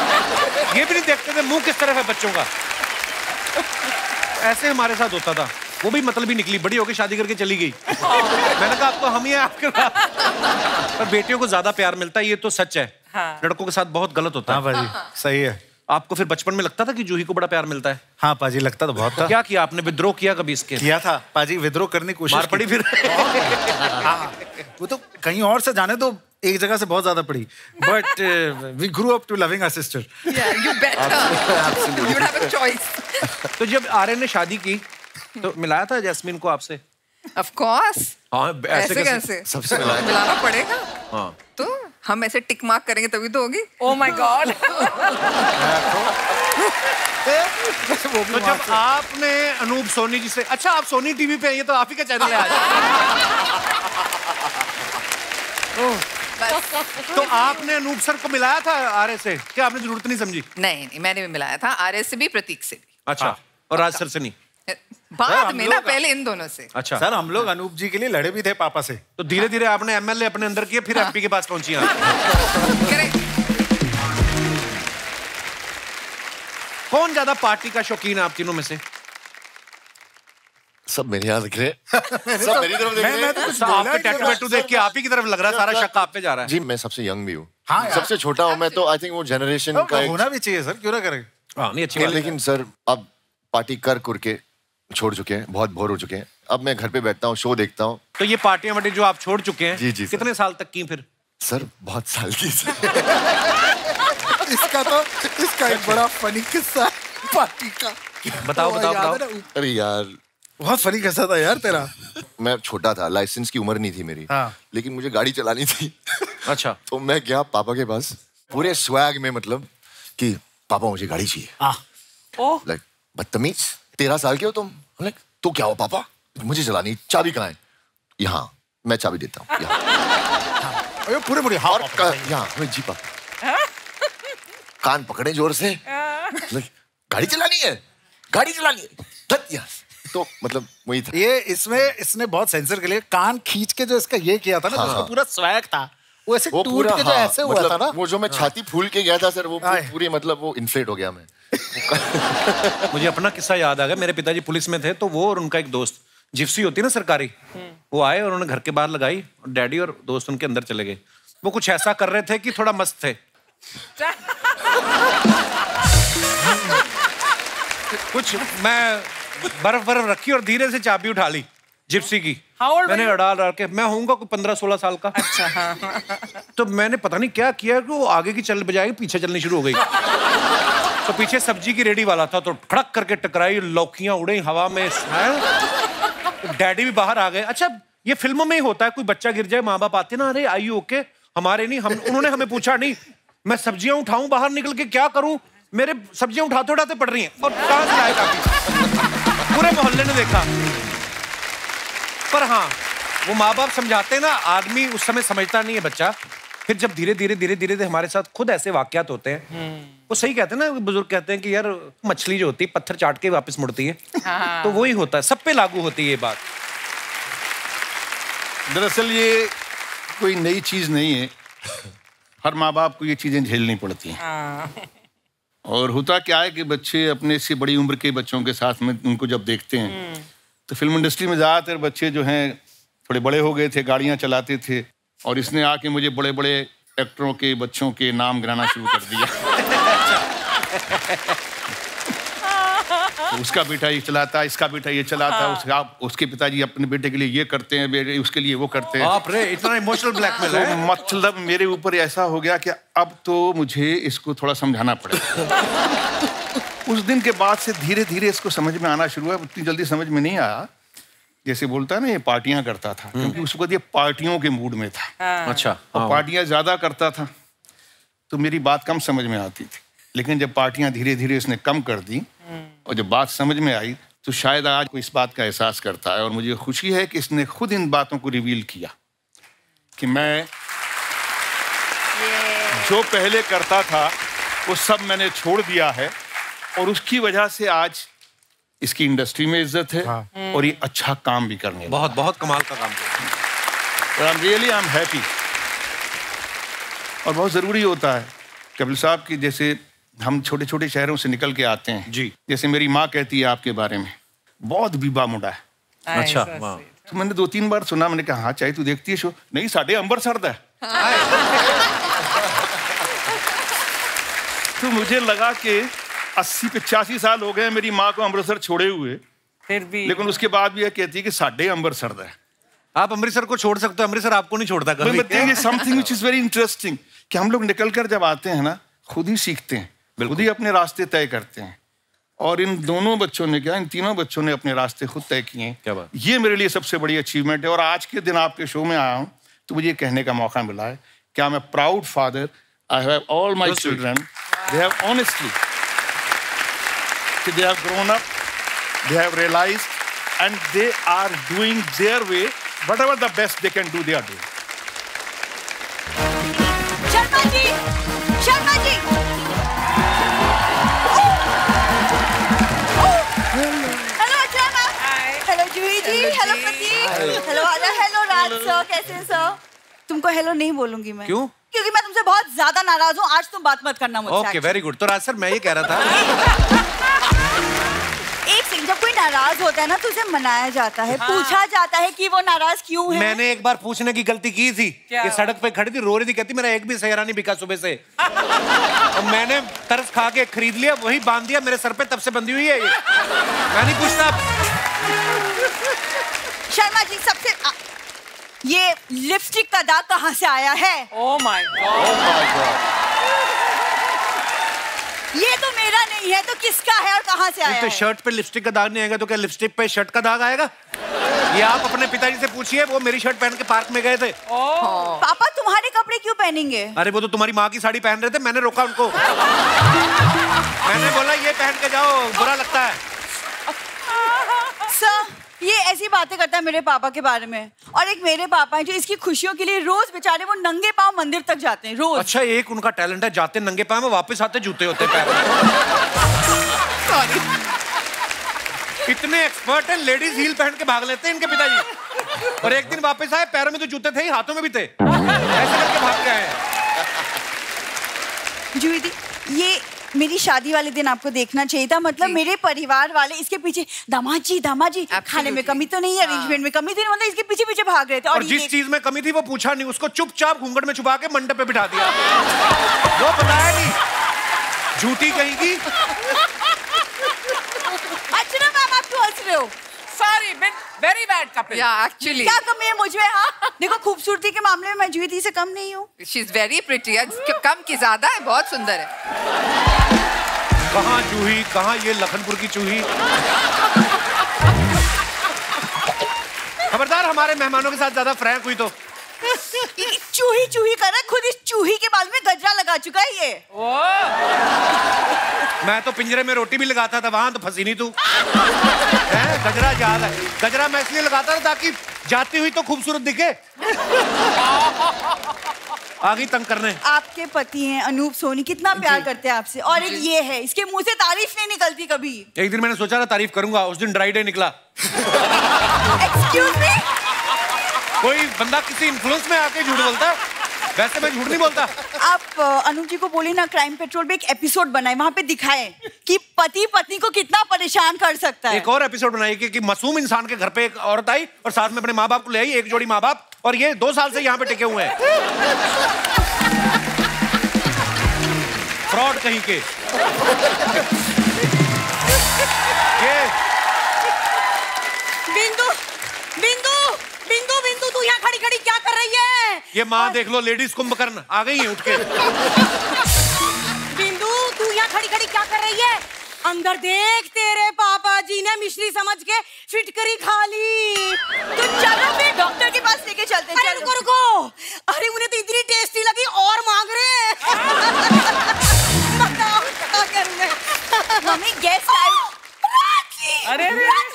ये भी नहीं देखते थे मुंह किस तरफ है बच्चों का। ऐसे हमारे साथ होता था। वो भी मतलब ही निकली, बड़ी होकर शादी करके चली गई। मैंने कहा अब तो हम ही हैं आपके साथ। पर बेटियों को ज्यादा प्यार मिलता है, ये तो सच है। लड़कों के साथ बहुत गलत होता है। हाँ भाजी, सही है। आपको फिर बचपन में लगता था कि जूही को बड़ा प्यार मिलता है? हाँ पाजी, लगता तो बहुत था। क्या किया आपने, विद्रोह किया कभी इसके? किया था पाजी, विद्रोह करने की कोशिश मार पड़ी फिर? हाँ, वो तो कहीं और से जाने तो एक जगह से बहुत ज्यादा पड़ी, but we grew up to loving our sister. You better. You have a choice. तो जब आर्य ने शादी की तो मिलाया था जैस्मीन को आपसे? Of course. हाँ, ऐसे कैसे? सबसे मिलाना पड़ेगा। हाँ। तो हम ऐसे टिक मार्क करेंगे तभी तो होगी। Oh my God. तो जब आपने अनूप सोनी जी से, अच्छा आप सोनी टीवी पे हैं, ये तो आप ही का चैनल है आज। तो आपने अनूप सर को मिलाया था आर्य से? क्या आपने जरूरत नहीं समझी? नहीं, मैंने भी मिलाया था, आर्य से भी, प्रतीक से भी। अच्छा, और राज सर से नहीं? बाद में ना, पहले इन दोनों से। अच्छा सर, हम लोग अनूप जी के लिए लड़े भी थे पापा से। तो धीरे धीरे आपने एमएलए अपने अंदर किए, फिर एमपी के पास पहुंची आप। कौन ज्यादा पार्टी का शौकीन है आप तीनों में से? सब मेरे यहाँ दिख रहे हैं। सब मेरी तरफ देख रहे हैं। आपके टैटू देख के आप ही की तरफ लग रहा है, सारा शक आप पे जा रहा है। जी, मैं सबसे यंग भी हूँ। हाँ, सबसे छोटा हूँ मैं, तो आई थिंक वो जनरेशन का होना भी चाहिए सर, क्यों ना करें। हाँ, नहीं अच्छी बात है। लेकिन सर अब पार्टी कर के छोड़ चुके हैं, बहुत बोर हो चुके हैं। अब मैं घर पे बैठता हूँ, शो देखता हूँ। तो ये पार्टियां वार्टी जो आप छोड़ चुके हैं, जी, कितने साल तक की फिर? सर बहुत साल की सर। इसका एक बड़ा फनी किस्सा पार्टी का। बताओ। अरे यार, बहुत फनी किस्सा था यार तेरा। मैं छोटा था, लाइसेंस की उम्र नहीं थी मेरी। हाँ। लेकिन मुझे गाड़ी चलानी थी। अच्छा। तो मैं गया पापा के पास, पूरे स्वैग में, मतलब कि पापा मुझे गाड़ी चाहिए। लाइक बदतमीज, 13 साल के हो तुम? लाइक तो क्या हो पापा, मुझे चलानी, चाबी कहाँ है? यहाँ, मैं चाबी देता हूँ, यहाँ। पूरे पूरे हाँ, और यहाँ जी पापा। कान पकड़े जोर से, गाड़ी चलानी है, गाड़ी चलानी है। तो मतलब वही था। ये इसने बहुत सेंसर के लिए कान खींच के जो इसका ये किया था ना, उसका पूरा स्वैग था, वो ऐसे टूट के जो ऐसे हुआ था ना, वो जो मैं छाती फूल के गया था सर, वो पूरी मतलब वो इन्फ्लेट हो गया मैं। मुझे अपना किस्सा याद आ गया। मेरे पिताजी पुलिस में थे, तो वो और उनका एक दोस्त, जिप्सी होती है ना सरकारी, वो आए और उन्होंने घर के बाहर लगाई और डैडी और दोस्त उनके अंदर चले गए। वो कुछ ऐसा कर रहे थे कि थोड़ा मस्त थे। कुछ मैं बर्फ रखी और धीरे से चाबी उठा ली जिप्सी की। मैंने डाल के, मैं होऊंगा कोई 15-16 साल का। अच्छा, हाँ। तो मैंने पता नहीं क्या किया कि वो आगे की चल बजाय पीछे चलनी शुरू हो गई। तो पीछे सब्जी की रेडी वाला था, तो खड़क करके टकराई, लौकियां उड़ी हवा में। तो डैडी भी बाहर आ गए। अच्छा, ये फिल्मों में ही होता है, कोई बच्चा गिर जाए, माँ बाप आते ना, अरे आई ओके? हमारे नहीं, उन्होंने हमें पूछा नहीं। मैं सब्जियां उठाऊं बाहर निकल के, क्या करूं? मेरे सब्जियां उठाते उठाते पड़ रही हैं और कहां से आएगा? पूरे मोहल्ले ने देखा। पर हाँ, वो माँ बाप समझाते हैं ना, आदमी उस समय समझता नहीं है बच्चा। फिर जब धीरे धीरे हमारे साथ खुद ऐसे वाकयात होते हैं, वो सही कहते हैं ना, बुजुर्ग कहते हैं कि यार मछली जो होती है पत्थर चाट के वापस मुड़ती है। हाँ। तो वही होता है, सब पे लागू होती है ये बात। दरअसल ये कोई नई चीज नहीं है, हर माँ बाप को ये चीजें झेलनी पड़ती हैं। हाँ। और होता क्या है कि बच्चे अपने से बड़ी उम्र के बच्चों के साथ में उनको जब देखते हैं, तो फिल्म इंडस्ट्री में ज़्यादातर बच्चे जो हैं थोड़े बड़े हो गए थे, गाड़ियाँ चलाते थे, और इसने आके मुझे बड़े बड़े एक्टरों के बच्चों के नाम गिनाना शुरू कर दिया। तो उसका बेटा ये चलाता, इसका बेटा ये चलाता, उसके पिताजी अपने बेटे के लिए ये करते हैं, बेटे उसके लिए वो करते हैं। बाप रे, इतना इमोशनल ब्लैकमेल है। तो मतलब मेरे ऊपर ऐसा हो गया कि अब तो मुझे इसको थोड़ा समझाना पड़ेगा। उस दिन के बाद से धीरे धीरे इसको समझ में आना शुरू हुआ। उतनी जल्दी समझ में नहीं आया, जैसे बोलता है ना, ये पार्टियां करता था, क्योंकि उस वक्त ये पार्टियों के मूड में था। अच्छा। और पार्टियां ज्यादा करता था, तो मेरी बात कम समझ में आती थी। लेकिन जब पार्टियां धीरे धीरे इसने कम कर दी और जब बात समझ में आई, तो शायद आज को इस बात का एहसास करता है। और मुझे खुशी है कि इसने खुद इन बातों को रिवील किया कि मैं जो पहले करता था वो सब मैंने छोड़ दिया है, और उसकी वजह से आज इसकी इंडस्ट्री में इज्जत है। हाँ। और ये अच्छा काम भी करने बहुत बहुत कमाल का काम करते हैं। I am happy. और बहुत ज़रूरी होता है कपिल साहब की, जैसे हम छोटे छोटे शहरों से निकल के आते हैं जी। जैसे मेरी माँ कहती है आपके बारे में, बहुत बीबा मुंडा है। अच्छा, तो मैंने 2-3 बार सुना, मैंने कहा हाँ चाहे तू देखती है शो, नहीं साढ़े अंबर सरदा है। तो मुझे लगा कि 80-85 साल हो गए मेरी माँ को अमृतसर छोड़े हुए, फिर भी लेकिन उसके बाद भी यह कहती है कि साढ़े अंबर सरदा है। आप अमृतसर को छोड़ सकते हो, अमृतसर आपको नहीं छोड़ता कभी। Something which is very interesting कि हम लोग निकल कर जब आते हैं ना, खुद ही सीखते हैं, खुद ही अपने रास्ते तय करते हैं। और इन दोनों बच्चों ने क्या, इन तीनों बच्चों ने अपने रास्ते खुद तय किए हैं। क्या बात। ये मेरे लिए सबसे बड़ी अचीवमेंट है। और आज के दिन आपके शो में आया हूँ तो मुझे ये कहने का मौका मिला है कि I am a proud father. I have all my children, they have honestly, they have grown up, they have realized, and they are doing their way, whatever the best they can do, they are doing. Sharma ji, Sharma ji. Hello Archana. Hello Juhi ji, hello Prateek, hello Arya, hello Raj sir, कैसे हैं sir? तुमको hello नहीं बोलूंगी मैं। क्यों? क्योंकि मैं तुमसे बहुत ज्यादा नाराज हूँ। आज तुम बात मत करना मुझसे। Okay, very good. तो राज सर, मैं ये कह रहा था एक सेकंड, जब कोई नाराज होता है ना तो उसे मनाया जाता है, पूछा जाता है कि वो नाराज क्यों है। मैंने एक बार पूछने की गलती की थी कि सड़क पे खड़ी थी, रो रही थी, कहती मेरा एक भी सेहरा नहीं बिका सुबह से। और मैंने तरस खा के खरीद लिया, वही बांध दिया मेरे सर पे, तब से बंधी हुई है ये। मैं नहीं पूछता। शर्मा जी, सबसे ये लिपस्टिक का दाग कहाँ से आया है? Oh my God. ये तो मेरा नहीं है, तो किसका है और कहाँ से आया तो है? शर्ट पे लिपस्टिक का दाग नहीं आएगा तो क्या लिपस्टिक पे शर्ट का दाग आएगा? ये आप अपने पिताजी से पूछिए, वो मेरी शर्ट पहन के पार्क में गए थे। पापा तुम्हारे कपड़े क्यों पहनेंगे? अरे वो तो तुम्हारी माँ की साड़ी पहन रहे थे, मैंने रोका उनको। मैंने बोला ये पहन के जाओ, बुरा लगता है। सर, ये ऐसी बातें करता है मेरे पापा के बारे में। और एक मेरे पापा हैं जो इसकी खुशियों के लिए रोज बेचारे वो नंगे पांव मंदिर तक जाते हैं, रोज। अच्छा, एक उनका टैलेंट है, जाते नंगे पांव में, वापस आते जूते होते पैर में। इतने एक्सपर्ट हैं, लेडीज हील पहन के भाग लेते हैं इनके पिताजी। और एक दिन वापस आए, पैरों में तो जूते थे ही, हाथों में भी थे, ऐसे करके भाग गए हैं। जूही दी, ये मेरी शादी वाले दिन आपको देखना चाहिए था। मतलब मेरे परिवार वाले इसके पीछे, दामाद जी खाने में कमी तो नहीं है, अरेंजमेंट में कमी तो नहीं, मतलब इसके पीछे पीछे भाग रहे थे। और जिस चीज में कमी थी वो पूछा नहीं, उसको चुपचाप घूंघट में छुपा के मंडप पे बिठा दिया। वो बताया नहीं, झूठी कहेगी। अर्चना मैम, आप क्यों हंस रहे हो? Sorry, very bad Kapil. Yeah, actually. क्या कमी है मुझ में? हाँ, देखो खूबसूरती के मामले में मैं जूही दी से कम नहीं हूँ। She's very pretty. कम की ज्यादा है, बहुत सुंदर है। कहाँ जूही, कहाँ ये लखनपुर की चूही। खबरदार हमारे मेहमानों के साथ ज्यादा फ्रैंक हुई तो। चूही चूही कर रहा है, खुद इस चूही के बाल में गजरा लगा चुका है ये। मैं तो पिंजरे में रोटी भी लगाता था, वहां तो फंसी नहीं तू। गजरा याद है, गजरा मैं इसलिए लगाता था ताकि जाती हुई तो खूबसूरत दिखे। आगे तंग करने। आपके पति हैं अनूप सोनी, कितना प्यार करते हैं आपसे। और एक ये है, इसके मुंह से तारीफ नहीं निकलती कभी। एक दिन मैंने सोचा था तारीफ करूंगा, उस दिन ड्राई डे निकला। Excuse me? कोई बंदा किसी इन्फ्लुएंस में आके झूठ बोलता है, वैसे मैं झूठ नहीं बोलता। आप अनुप जी को बोलिए ना, क्राइम पेट्रोल पे एक एपिसोड बनाए, वहाँ पे दिखाएं कि पति पत्नी को कितना परेशान कर सकता है। एक और एपिसोड बनाई कि मासूम इंसान के घर पे एक औरत आई और साथ में अपने माँ बाप को ले आई, एक जोड़ी माँ बाप, और ये 2 साल से यहाँ पे टिके हुए हैं। फ्रॉड कहीं के। ये बिंदु बिंदु बिंदु बिंदु, तू यहाँ खड़ी खड़ी क्या कर रही है? ये माँ देख लो, लेडीज कुंभकर्ण आ गई है उठ के। बिंदु, तू यहाँ खड़ी खड़ी क्या कर रही है? अंदर देख, तेरे पापा जी ने मिश्री समझ के फिटकरी खा ली। तो चलो फिर डॉक्टर के पास लेके चलते हैं। अरे रुको रुको, अरे उन्हें तो इतनी टेस्टी लगी और मांग रहे हैं। बताओ क्या करूं मैं? मम्मी गेस्ट आई। अरे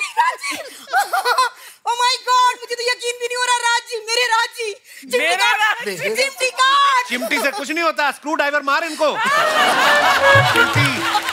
ओह माय गॉड, मुझे तो यकीन भी नहीं हो रहा। राजी, मेरे राजी, चिमटी काट। चिमटी से कुछ नहीं होता, स्क्रू ड्राइवर मार इनको। चिमटी।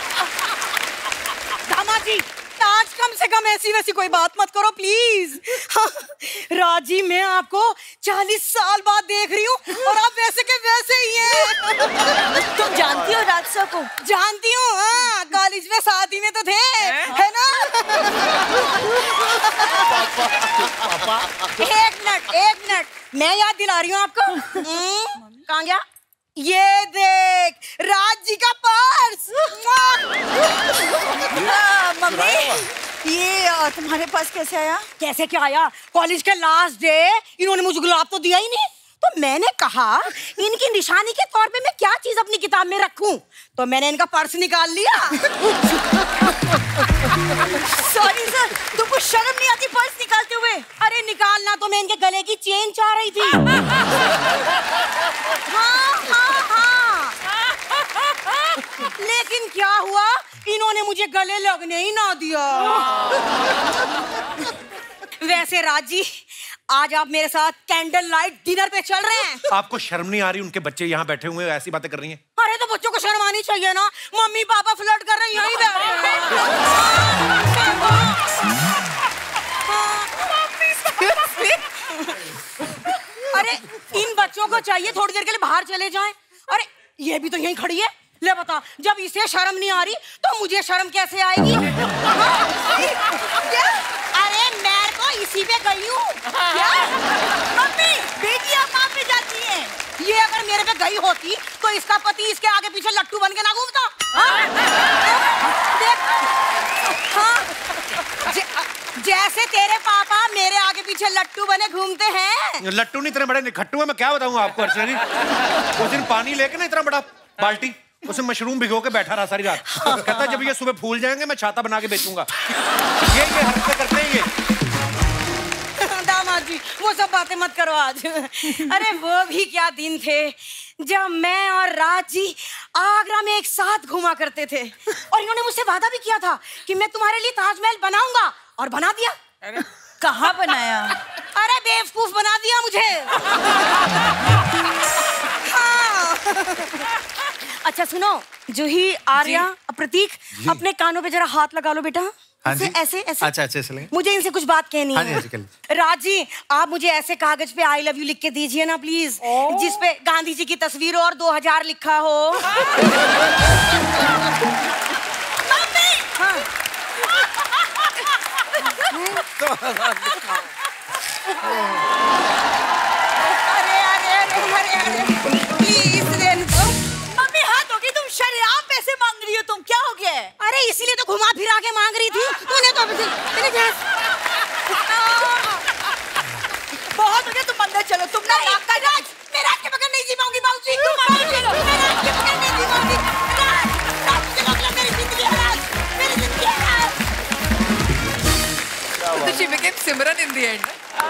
दामाजी, आज कम से कम ऐसी वैसी कोई बात मत करो प्लीज। राजी, मैं आपको 40 साल बाद देख रही हूँ और आप वैसे के वैसे ही हैं। तुम जानती हो राजसा को? जानती हूँ, हाँ, कॉलेज में शादी में तो थे, है ना? मैं याद दिला रही हूँ आपको। कहाँ गया? ये देख, राज जी का पर्स। मम्मी, ये तुम्हारे पास कैसे आया? कैसे क्या आया? कॉलेज के लास्ट डे इन्होंने मुझे गुलाब तो दिया ही नहीं, तो मैंने कहा इनकी निशानी के तौर पे मैं क्या चीज अपनी किताब में रखूं, तो मैंने इनका पर्स निकाल लिया। सॉरी सर, तुमको शर्म नहीं आती पर्स निकालते हुए? अरे निकालना तो मैं इनके गले की चेन चाह रही थी। हाँ। लेकिन क्या हुआ, इन्होंने मुझे गले लगने ही ना दिया। वैसे राजी, आज आप मेरे साथ कैंडल लाइट डिनर पे चल रहे हैं। आपको शर्म नहीं आ रही? उनके बच्चे यहाँ बैठे हुए हैं, ऐसी बातें कर रही हैं। अरे तो बच्चों को शर्म आनी चाहिए ना, मम्मी पापा फ्लर्ट कर रहे हैं यहीं बैठे हैं। अरे इन बच्चों को चाहिए थोड़ी देर के लिए बाहर चले जाएं। अरे ये भी तो यहीं खड़ी है, ले बता, जब इसे शर्म नहीं आ रही तो मुझे शर्म कैसे आएगी? अरे मैं तो इसी पे गई हूँ। मम्मी, बेटी आप वहाँ पे जाती हैं? ये अगर मेरे पे गई होती तो इसका पति इसके आगे पीछे लट्टू बन के ना घूमता। जैसे तेरे पापा मेरे आगे पीछे लट्टू बने घूमते हैं। लट्टू नहीं, इतने बड़े निखट्टू है, मैं क्या बताऊँ आपको अर्चना जी। उस दिन पानी लेके ना इतना बड़ा बाल्टी, उसमें मशरूम भिगो के बैठा रहा सारी रात। कहता जब ये सुबह फूल जाएंगे मैं छाता बना के बेचूंगा। ये हरकतें करते हैं ये। दामाद जी वो सब बातें मत करो आज। अरे वो भी क्या दिन थे जब मैं और राज जी आगरा में एक साथ घूमा करते थे, और इन्होंने मुझसे वादा भी किया था कि मैं तुम्हारे लिए ताजमहल बनाऊंगा, और बना दिया। अरे कहाँ बनाया? अरे बेवकूफ बना दिया मुझे। हाँ। अच्छा सुनो, जूही, आर्या, प्रतीक, अपने कानों पे जरा हाथ लगा लो बेटा। हाँ जी। ऐसे ऐसे। अच्छा चलेंगे। मुझे इनसे कुछ बात कहनी है। हाँ जी, राज जी, आप मुझे ऐसे कागज पे आई लव यू लिख के दीजिए ना प्लीज, जिसपे गांधी जी की तस्वीर और 2000 लिखा हो। मम्मी! हाँ। अरे प्लीज रहने दो। मम्मी हाथ होगी, तुम शराब पैसे मांग रही हो, तुम क्या हो गया? अरे इसीलिए तो घुमा फिरा के मांग रही थी तूने तो। बहुत हो गया, तुम अंदर चलो। तुम ना मैं राज के बगैर नहीं जी पाऊंगी बाबूजी। तुम अंदर चलो, मैं राज के बगैर नहीं जी पाऊंगी। राज मुझे मतलब मेरी जिंदगी है, राज मेरी जिंदगी है। So she became Simran in the end.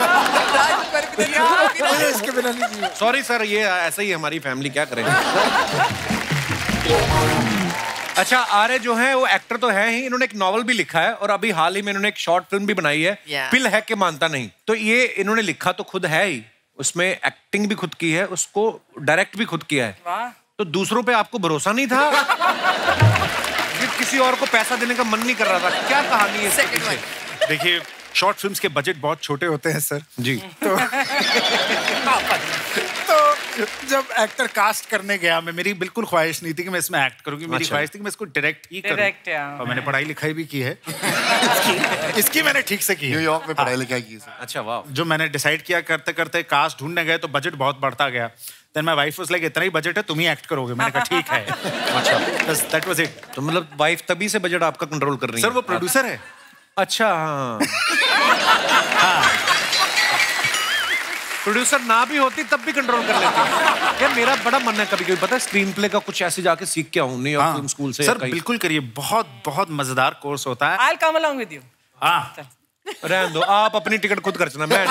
इसके बिना नहीं। सॉरी सर, ये ऐसा ही हमारी फैमिली, क्या करें। अच्छा, आर्य जो है वो एक्टर तो है ही, इन्होंने एक नॉवल भी लिखा है और अभी हाल ही में इन्होंने एक शॉर्ट फिल्म भी बनाई है, पिल है कि मानता नहीं। तो ये इन्होंने लिखा तो खुद है ही, उसमें एक्टिंग भी खुद की है, उसको डायरेक्ट भी खुद किया है। तो दूसरों पे आपको भरोसा नहीं था? किसी और को पैसा देने का मन नहीं कर रहा था? क्या कहानी है? देखिए, शॉर्ट फिल्म्स के बजट बहुत छोटे होते हैं सर जी। तो जब एक्टर कास्ट करने गया, मैं, मेरी बिल्कुल ख्वाहिश नहीं थी कि मैं इसमें एक्ट करूंगी। मेरी ख्वाहिश थी कि मैं इसको डायरेक्ट ही करूं। और मैंने पढ़ाई लिखाई भी की है। इसकी मैंने ठीक से की है। न्यूयॉर्क में पढ़ाई लिखाई की है। अच्छा वाह। जो मैंने डिसाइड किया, करते करते कास्ट ढूंढने गए तो बजट बहुत बढ़ता गया। Then my wife was like, इतना ही बजट है, तुम ही एक्ट करोगे। मैंने कहा ठीक है। अच्छा, बस दैट वाज इट। तो मतलब वाइफ तभी से बजट आपका कंट्रोल कर रही है? सर वो प्रोड्यूसर है। अच्छा हाँ। प्रोड्यूसर ना भी होती तब भी कंट्रोल कर लेती। यार मेरा बड़ा मन है कभी कभी, पता है, स्क्रीन प्ले का कुछ ऐसे जाके सीख के आऊं न्यूयॉर्क फिल्म स्कूल से। सर बिल्कुल करिए, बहुत बहुत मजेदार कोर्स होता है। I'll come along with you. हाँ, रहने दो, आप अपनी टिकट खुद खर्चना। मैं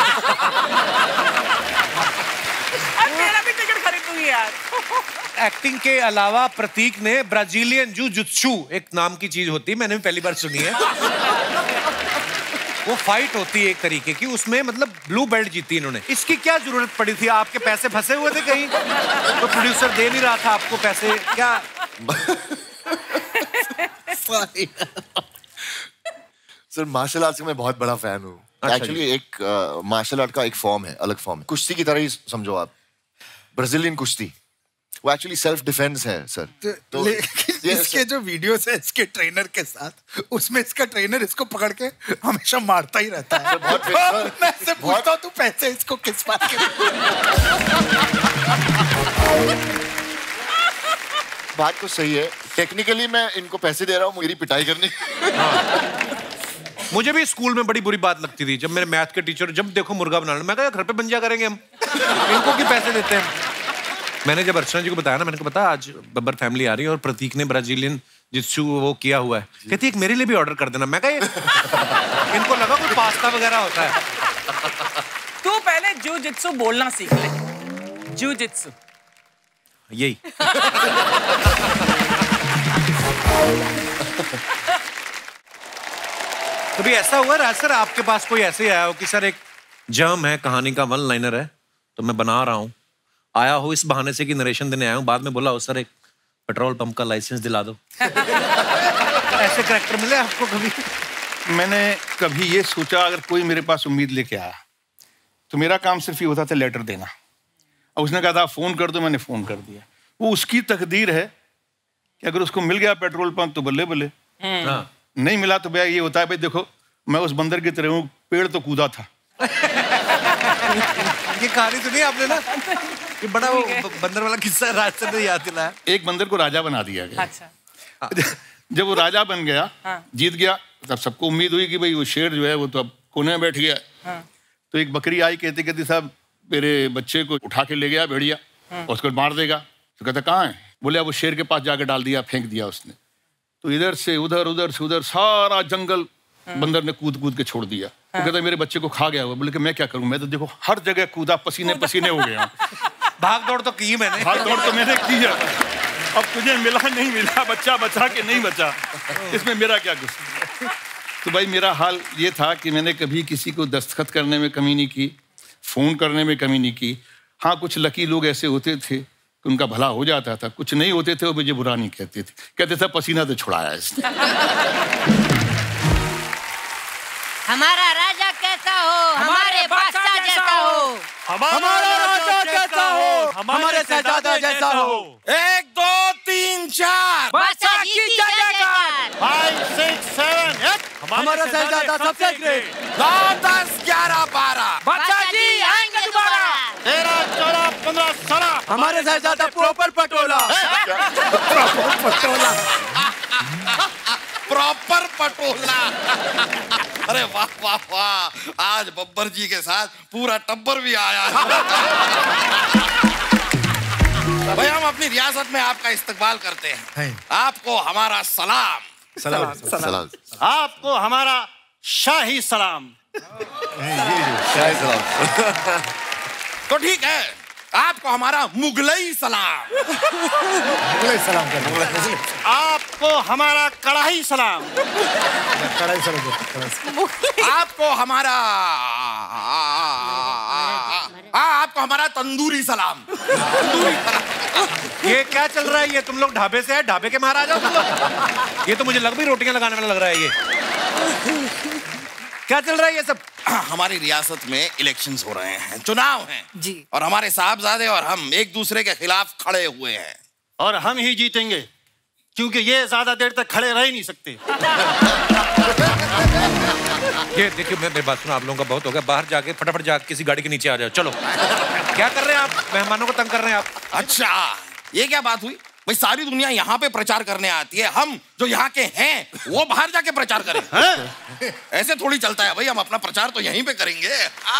मेरा भी टिकट खरीदूंगी यार। एक्टिंग के अलावा प्रतीक ने ब्राजीलियन जुजुत्सु एक नाम की चीज होती है, मैंने भी पहली बार सुनी है। वो फाइट होती है एक तरीके की, उसमें मतलब ब्लू बेल्ट जीती इन्होंने। इसकी क्या जरूरत पड़ी थी? आपके पैसे फंसे हुए थे कहीं? तो प्रोड्यूसर दे नहीं रहा था आपको पैसे क्या? सर मार्शल आर्ट्स का मैं बहुत बड़ा फैन हूँ। एक्चुअली एक मार्शल आर्ट का एक फॉर्म है, अलग फॉर्म है, कुश्ती की तरह ही समझो आप। ब्राजीलियन कुश्ती वो एक्चुअली सेल्फ डिफेंस है सर। तो इसके जो वीडियोस है इसके ट्रेनर के साथ, उसमें इसका ट्रेनर इसको पकड़ के हमेशा मारता ही रहता है। मैं इससे पूछता हूँ तू पैसे इसको किस बात के? बात तो सही है, टेक्निकली मैं इनको पैसे दे रहा हूँ मेरी पिटाई करने। मुझे भी स्कूल में बड़ी बुरी बात लगती थी जब मेरे मैथ के टीचर जब देखो मुर्गा बनाना, मैं कहा घर पे बन जा करेंगे हम, इनको क्यों पैसे देते हैं। मैंने जब अर्चना जी को बताया ना, मैंने को बताया आज बब्बर फैमिली आ रही है और प्रतीक ने ब्राजीलियन जित्सु वो किया हुआ है, कहती एक मेरे लिए भी ऑर्डर कर देना। मैं कहा इनको लगा कोई पास्ता वगैरह होता है। तू पहले जू जित्सु बोलना सीख ले। जू जित्सु यही। कभी ऐसा हुआ राज सर आपके पास कोई ऐसे आया हो कि सर एक जर्म है, कहानी का वन लाइनर है तो मैं बना रहा हूँ, आया हो इस बहाने से कि नरेशन देने आया हूँ, बाद में बोला हो सर एक पेट्रोल पंप का लाइसेंस दिला दो। ऐसे करैक्टर मिले आपको कभी? मैंने कभी ये सोचा अगर कोई मेरे पास उम्मीद लेके आया तो मेरा काम सिर्फ ये होता था लेटर देना, और उसने कहा था फोन कर दो, मैंने फोन कर दिया। वो उसकी तकदीर है कि अगर उसको मिल गया पेट्रोल पंप तो बल्ले बल्ले, नहीं मिला तो भैया ये होता है भाई देखो मैं उस बंदर की तरह हूँ, पेड़ तो कूदा था। ये कहानी तो नहीं आपने ना, ये बड़ा वो बंदर वाला किस्सा राज सर ने याद दिलाया। एक बंदर को राजा बना दिया गया। अच्छा। जब वो राजा बन गया, जीत गया, तब सबको उम्मीद हुई कि भाई वो शेर जो है वो तो अब कोने में बैठ गया। तो एक बकरी आई, कहती साहब मेरे बच्चे को उठा के ले गया भेड़िया और उसको मार देगा। तो कहता कहाँ है? बोले वो शेर के पास जाके डाल दिया, फेंक दिया उसने। तो इधर से उधर, उधर से उधर सारा जंगल बंदर ने कूद कूद के छोड़ दिया। वो कहता मेरे बच्चे को खा गया हुआ। बोले कि मैं क्या करूं, मैं तो देखो हर जगह कूदा, पसीने पसीने हो गया। भाग दौड़ तो की मैंने, भाग दौड़ तो मैंने की है। अब तुझे मिला नहीं मिला, बच्चा बचा के नहीं बचा, इसमें मेरा क्या कुछ। तो भाई मेरा हाल ये था कि मैंने कभी किसी को दस्तखत करने में कमी नहीं की, फोन करने में कमी नहीं की। हाँ कुछ लकी लोग ऐसे होते थे कि उनका भला हो जाता था, कुछ नहीं होते थे वो मुझे बुरा नहीं कहते थे, कहते थे पसीना तो छुड़ाया इसने। हमारा राजा कैसा हो, हमारे बादशाह जैसा हो, हमारा राजा कैसा हो, हमारे शहजादा जैसा हो। 1 2 3 4 बादशाह की जय-जयकार। 5 6 7 8 हमारा शहजादा सबसे ग्रेट। 9 10 11 12 बादशाह जी आएंगे दोबारा। 13 14 15 16 हमारे शहजादा प्रॉपर पटोला। प्रॉपर पटोला। अरे वाह वाह वाह, आज बब्बर जी के साथ पूरा टब्बर भी आया है। भाई हम अपनी रियासत में आपका इस्तकबाल करते हैं, आपको हमारा सलाम। सलाम सलाम। आपको हमारा शाही सलाम। शाही सलाम। तो ठीक है, आपको हमारा मुगलई सलाम। मुगलई सलाम कर। आपको हमारा कढ़ाई सलाम। कढ़ाई सलाम। आपको हमारा आपको हमारा तंदूरी सलाम। ये क्या चल रहा है? ये तुम लोग ढाबे से है, ढाबे के महाराज हो तुम लोग? ये तो मुझे लग भी रोटियां लगाने वाला लग रहा है। ये क्या चल रहा है ये सब? हमारी रियासत में इलेक्शंस हो रहे हैं, चुनाव हैं जी, और हमारे साहबजादे और हम एक दूसरे के खिलाफ खड़े हुए हैं। और हम ही जीतेंगे क्योंकि ये ज्यादा देर तक खड़े रह ही नहीं सकते। ये देखिए मेरी बात सुनो, आप लोगों का बहुत हो गया, बाहर जाके फटाफट जाके किसी गाड़ी के नीचे आ जाओ। चलो क्या कर रहे हैं आप? मेहमानों को तंग कर रहे हैं आप। अच्छा ये क्या बात हुई भाई? सारी दुनिया यहाँ पे प्रचार करने आती है, हम जो यहाँ के हैं वो बाहर जाके प्रचार करें? ऐसे थोड़ी चलता है भाई, हम अपना प्रचार तो यहीं पे करेंगे।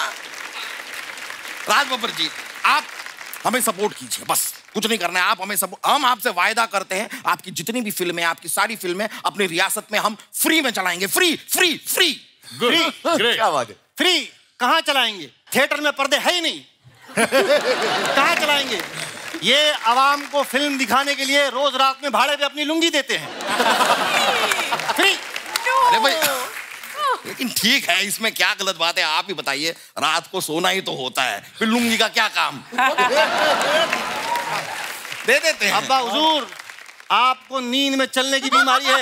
राज बब्बर जी आप हमें सपोर्ट कीजिए, बस कुछ नहीं करना है। आप हमें हम आपसे वायदा करते हैं आपकी जितनी भी फिल्में, आपकी सारी फिल्में अपनी रियासत में हम फ्री में चलाएंगे। Free free free. क्या बात है? फ्री कहाँ चलाएंगे? थिएटर में पर्दे है ही नहीं। कहाँ चलाएंगे? ये आवाम को फिल्म दिखाने के लिए रोज रात में भाड़े पे अपनी लुंगी देते हैं। फ्री। अरे भाई लेकिन ठीक है, इसमें क्या गलत बात है? आप ही बताइए, रात को सोना ही तो होता है, फिर लुंगी का क्या काम? दे देते हैं। अब्बा हुजूर आपको नींद में चलने की बीमारी है।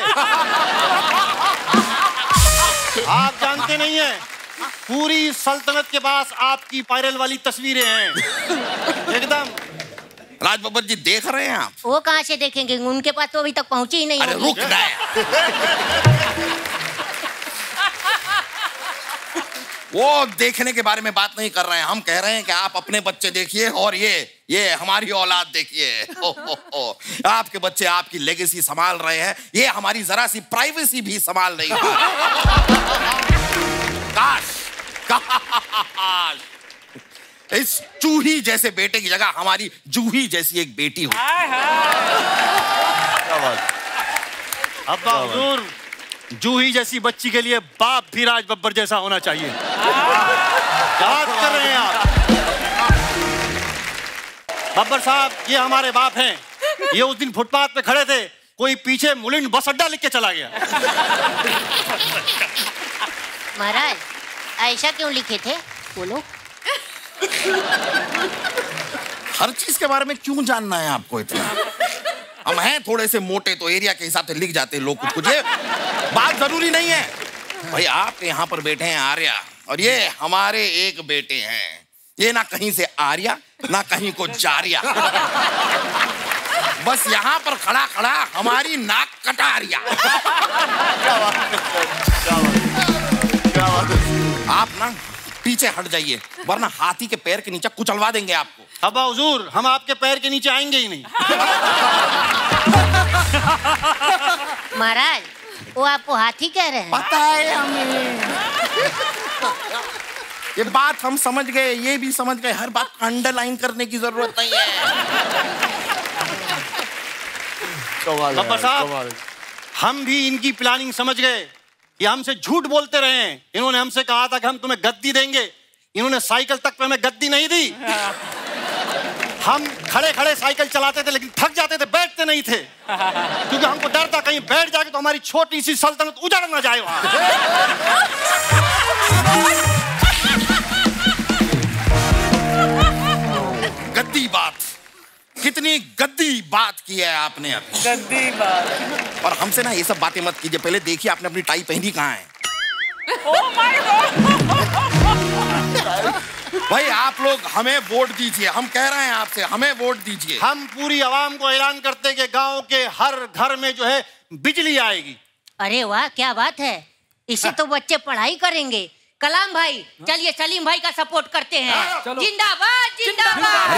आप जानते नहीं हैं, पूरी सल्तनत के पास आपकी वायरल वाली तस्वीरें हैं एकदम। राज बब्बर जी देख रहे हैं आप? वो कहाँ से देखेंगे, उनके पास तो अभी तक पहुंची ही नहीं। अरे रुक ना। वो देखने के बारे में बात नहीं कर रहे हैं, हम कह रहे हैं कि आप अपने बच्चे देखिए और ये हमारी औलाद देखिए। आपके बच्चे आपकी लेगेसी संभाल रहे हैं, ये हमारी जरा सी प्राइवेसी भी संभाल नहीं पा काश इस जूही जैसे बेटे की जगह हमारी जूही जैसी एक बेटी हो। अब्बा हुजूर, जूही जैसी बच्ची के लिए बाप भी राज बब्बर जैसा होना चाहिए। क्या बात कर रहे हैं आप? बब्बर साहब, ये हमारे बाप हैं। ये उस दिन फुटपाथ पे खड़े थे, कोई पीछे मुलिंड बस अड्डा लिख के चला गया। महाराज, ऐसा क्यों लिखे थे, बोलो। हर चीज के बारे में क्यों जानना है आपको इतना? हम हैं थोड़े से मोटे, तो एरिया के हिसाब से लिख जाते हैं लोग कुछ। ये बात जरूरी नहीं है भाई। आप यहाँ पर बैठे हैं आर्या, और ये हमारे एक बेटे हैं। ये ना कहीं से आर्या ना कहीं को जारिया, बस यहाँ पर खड़ा खड़ा हमारी नाक कटारिया। आप ना पीछे हट जाइए, वरना हाथी के पैर के नीचे कुचलवा देंगे आपको। अब्बा हुजूर, हम आपके पैर के नीचे आएंगे ही नहीं। महाराज, वो आपको हाथी कह रहे हैं? पता है हमें। ये बात हम समझ गए, ये भी समझ गए, हर बात अंडरलाइन करने की जरूरत नहीं है। बब्बर साहब, हम भी इनकी प्लानिंग समझ गए। ये हमसे झूठ बोलते रहे हैं। इन्होंने हमसे कहा था कि हम तुम्हें गद्दी देंगे, इन्होंने साइकिल तक पे हमें गद्दी नहीं दी। हम खड़े खड़े साइकिल चलाते थे, लेकिन थक जाते थे, बैठते नहीं थे, क्योंकि हमको डर था कहीं बैठ जाके तो हमारी छोटी सी सल्तनत उजड़ ना जाए वहां। गद्दी बात, कितनी गद्दी बात की है आपने अभी। गद्दी बात। और हमसे ना ये सब बातें मत कीजिए। पहले देखिए आपने अपनी टाई पहनी कहाँ है। Oh my God! भाई आप लोग हमें वोट दीजिए, हम कह रहे हैं आपसे, हमें वोट दीजिए। हम पूरी आवाम को ऐलान करते हैं कि गांव के हर घर में जो है बिजली आएगी। अरे वाह, क्या बात है। इससे तो बच्चे पढ़ाई करेंगे। कलाम भाई, चलिए सलीम भाई का सपोर्ट करते हैं। जिंदाबाद जिंदाबाद।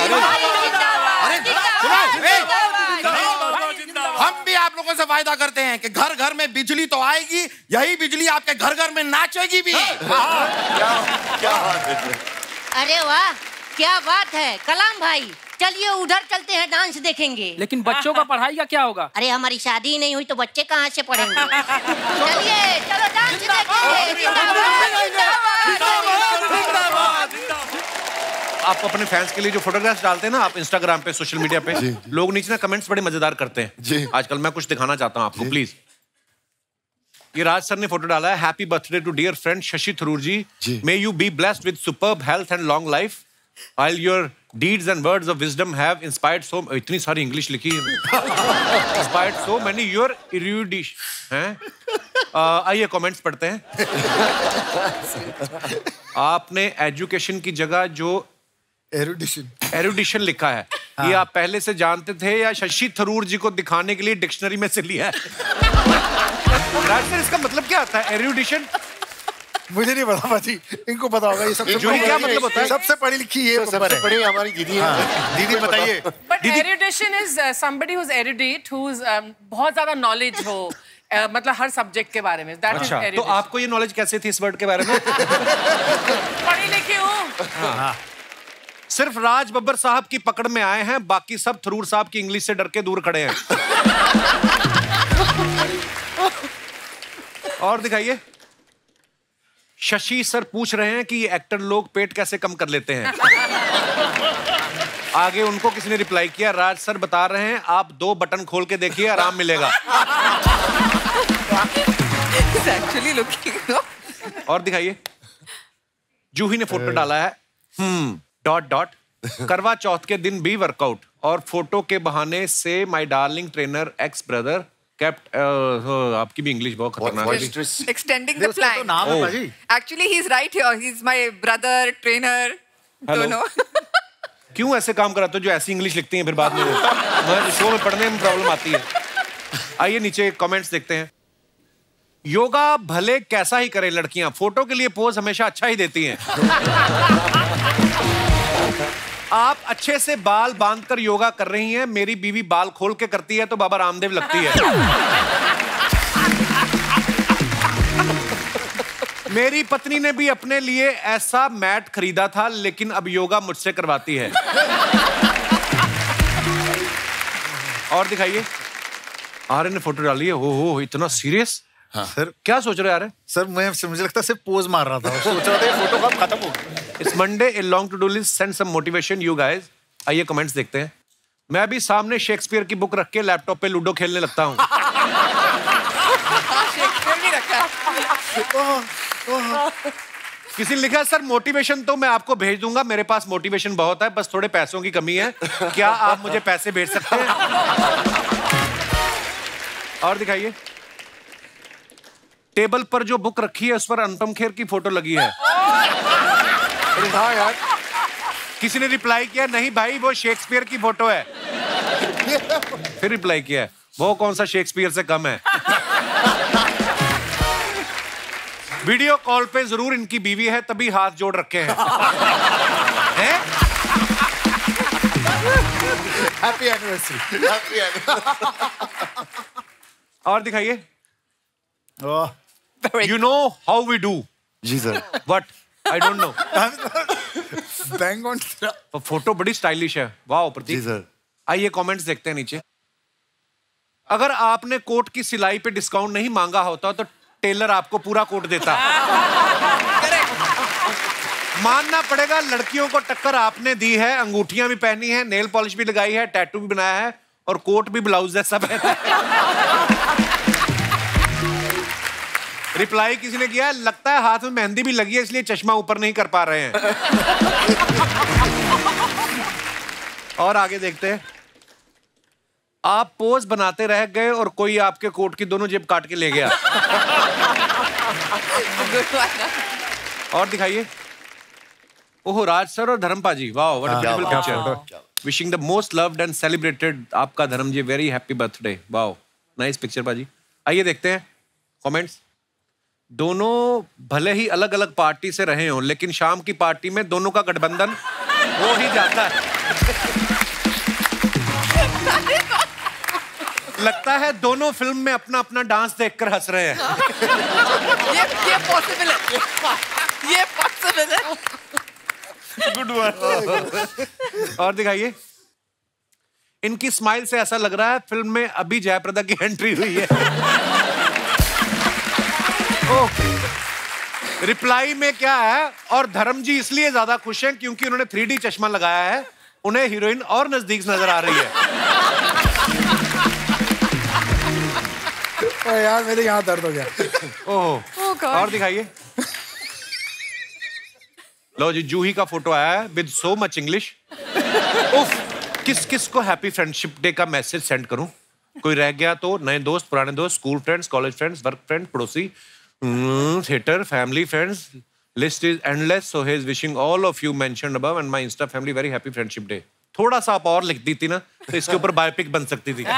हम भी आप लोगों से वायदा करते हैं कि घर घर में बिजली तो आएगी, यही बिजली आपके घर घर में नाचेगी भी। अरे वाह, क्या बात है। कलाम भाई, चलिए उधर चलते हैं, डांस देखेंगे। लेकिन बच्चों का पढ़ाई का क्या होगा? अरे हमारी शादी नहीं हुई तो बच्चे कहाँ से पढ़ेंगे। चलिए चलो डांस देखेंगे। आप अपने फैंस के लिए जो फोटोग्राफ्स डालते हैं ना आप इंस्टाग्राम पे, सोशल मीडिया पे, लोग नीचे ना कमेंट्स बड़े मजेदार करते हैं आजकल। मैं कुछ दिखाना चाहता हूँ आपको, प्लीज। ये राज सर ने फोटो डाला है। Happy birthday to dear friend Shashi Tharoor ji. May you be blessed with superb health and long life. While your deeds and words of wisdom have inspired so, इतनी सारी इंग्लिश लिखी है, inspired so many your erudition हैं। आइए comments पढ़ते हैं। आपने education की जगह जो एरुडिशन लिखा है, ये आप पहले से जानते थे या शशि थरूर जी को दिखाने के लिए डिक्शनरी में से लिया है? राज सर, इसका मतलब क्या आता है एरुडिशन? मुझे नहीं पता भाजी, इनको पता होगा। ये सबसे क्या मतलब होता है? सबसे पढ़ी लिखी ये सबसे पढ़ी हमारी दीदी है। दीदी बताइए। But erudition is somebody who's erudite, who's बहुत ज्यादा knowledge हो, मतलब हर सब्जेक्ट के बारे में। That is erudition. तो आपको ये नॉलेज कैसे थी इस वर्ड के बारे में? पढ़ी लिखी हूँ। सिर्फ राज बब्बर साहब की पकड़ में आए हैं, बाकी सब थरूर साहब की इंग्लिश से डर के दूर खड़े हैं। और दिखाइए। शशि सर पूछ रहे हैं कि ये एक्टर लोग पेट कैसे कम कर लेते हैं। आगे उनको किसी ने रिप्लाई किया, राज सर बता रहे हैं आप 2 बटन खोल के देखिए, आराम मिलेगा। और दिखाइए। जूही ने फोटो डाला है, डॉट डॉट, करवा चौथ के दिन भी वर्कआउट, और फोटो के बहाने से my darling trainer ex brother kept आपकी भी इंग्लिश बहुत खतरनाक है। Extending the plan. Actually, he's right here. He's my brother, trainer. दोनों। क्यों ऐसे काम कराते हो जो ऐसी इंग्लिश लिखती हैं फिर बाद में मुझे शो में पढ़ने में प्रॉब्लम आती है। आइए नीचे कमेंट्स देखते हैं। योगा भले कैसा ही करें लड़कियां, फोटो के लिए पोज हमेशा अच्छा ही देती हैं। आप अच्छे से बाल बांधकर योगा कर रही हैं, मेरी बीवी बाल खोल के करती है तो बाबा रामदेव लगती है। मेरी पत्नी ने भी अपने लिए ऐसा मैट खरीदा था लेकिन अब योगा मुझसे करवाती है। और दिखाइए, आर्य ने फोटो डाली है। हो इतना सीरियस। हाँ। सर क्या सोच रहे हैं सर? मुझे लगता है सिर्फ पोज मार रहा था, सोच रहा था ये फोटो कब खत्म होगी। It's Monday, a long to do list, send some motivation you guys. आइए कमेंट्स देखते हैं। मैं भी सामने शेक्सपियर की बुक रख के लैपटॉप पे लूडो खेलने लगता हूँ। शेक्सपियर भी रखा। किसी ने लिखा सर मोटिवेशन तो मैं आपको भेज दूंगा, मेरे पास मोटिवेशन बहुत है, बस थोड़े पैसों की कमी है, क्या आप मुझे पैसे भेज सकते हैं? और दिखाइए, टेबल पर जो बुक रखी है उस पर अनुपम खेर की फोटो लगी है। हाँ यार, किसी ने रिप्लाई किया नहीं भाई वो शेक्सपियर की फोटो है। फिर रिप्लाई किया वो कौन सा शेक्सपियर से कम है। वीडियो कॉल पे जरूर इनकी बीवी है तभी हाथ जोड़ रखे हैं। Happy anniversary. और दिखाइए, you know how we do. जी sir. What? I don't know. Bang on. Photo बड़ी स्टाइलिश है। वाह प्रतीक। जी सर। आइए कमेंट्स देखते हैं नीचे। अगर आपने कोट की सिलाई पे डिस्काउंट नहीं मांगा होता तो टेलर आपको पूरा कोट देता। मानना पड़ेगा लड़कियों को टक्कर आपने दी है, अंगूठियां भी पहनी है, नेल पॉलिश भी लगाई है, टैटू भी बनाया है और कोट भी ब्लाउज जैसा पहना है। रिप्लाई किसी ने किया, लगता है हाथ में मेहंदी भी लगी है इसलिए चश्मा ऊपर नहीं कर पा रहे हैं। और आगे देखते हैं। आप पोज बनाते रह गए और कोई आपके कोट की दोनों जेब काट के ले गया। और दिखाइए, ओह राज सर और धर्म पाजी, वाह what a beautiful picture. Wishing the most loved and celebrated आपका Dharam ji, very happy birthday. वाह नाइस पिक्चर पाजी। आइए देखते हैं कमेंट्स। दोनों भले ही अलग अलग पार्टी से रहे हों लेकिन शाम की पार्टी में दोनों का गठबंधन हो ही जाता है। लगता है दोनों फिल्म में अपना अपना डांस देखकर हंस रहे हैं। ये पॉसिबल है। ये पॉसिबल है। Good one. और दिखाइए, इनकी स्माइल से ऐसा लग रहा है फिल्म में अभी जयप्रदा की एंट्री हुई है। रिप्लाई में क्या है, और धर्म जी इसलिए ज्यादा खुश हैं क्योंकि उन्होंने 3D चश्मा लगाया है, उन्हें हीरोइन और नजदीक नजर आ रही है। यार मेरे यहाँ दर्द हो गया। ओह और दिखाइए। लो जी, जूही का फोटो आया है विद सो मच इंग्लिश। उफ, किस किस को हैप्पी फ्रेंडशिप डे का मैसेज सेंड करूं? कोई रह गया तो नए दोस्त, पुराने दोस्त, school friends, college friends, work friend, पड़ोसी, theatre, family friends, list is endless, so he is wishing all of you mentioned above and my insta family very happy friendship day. थोड़ा सा आप और लिख दी थी ना तो इसके ऊपर बायोपिक बन सकती थी।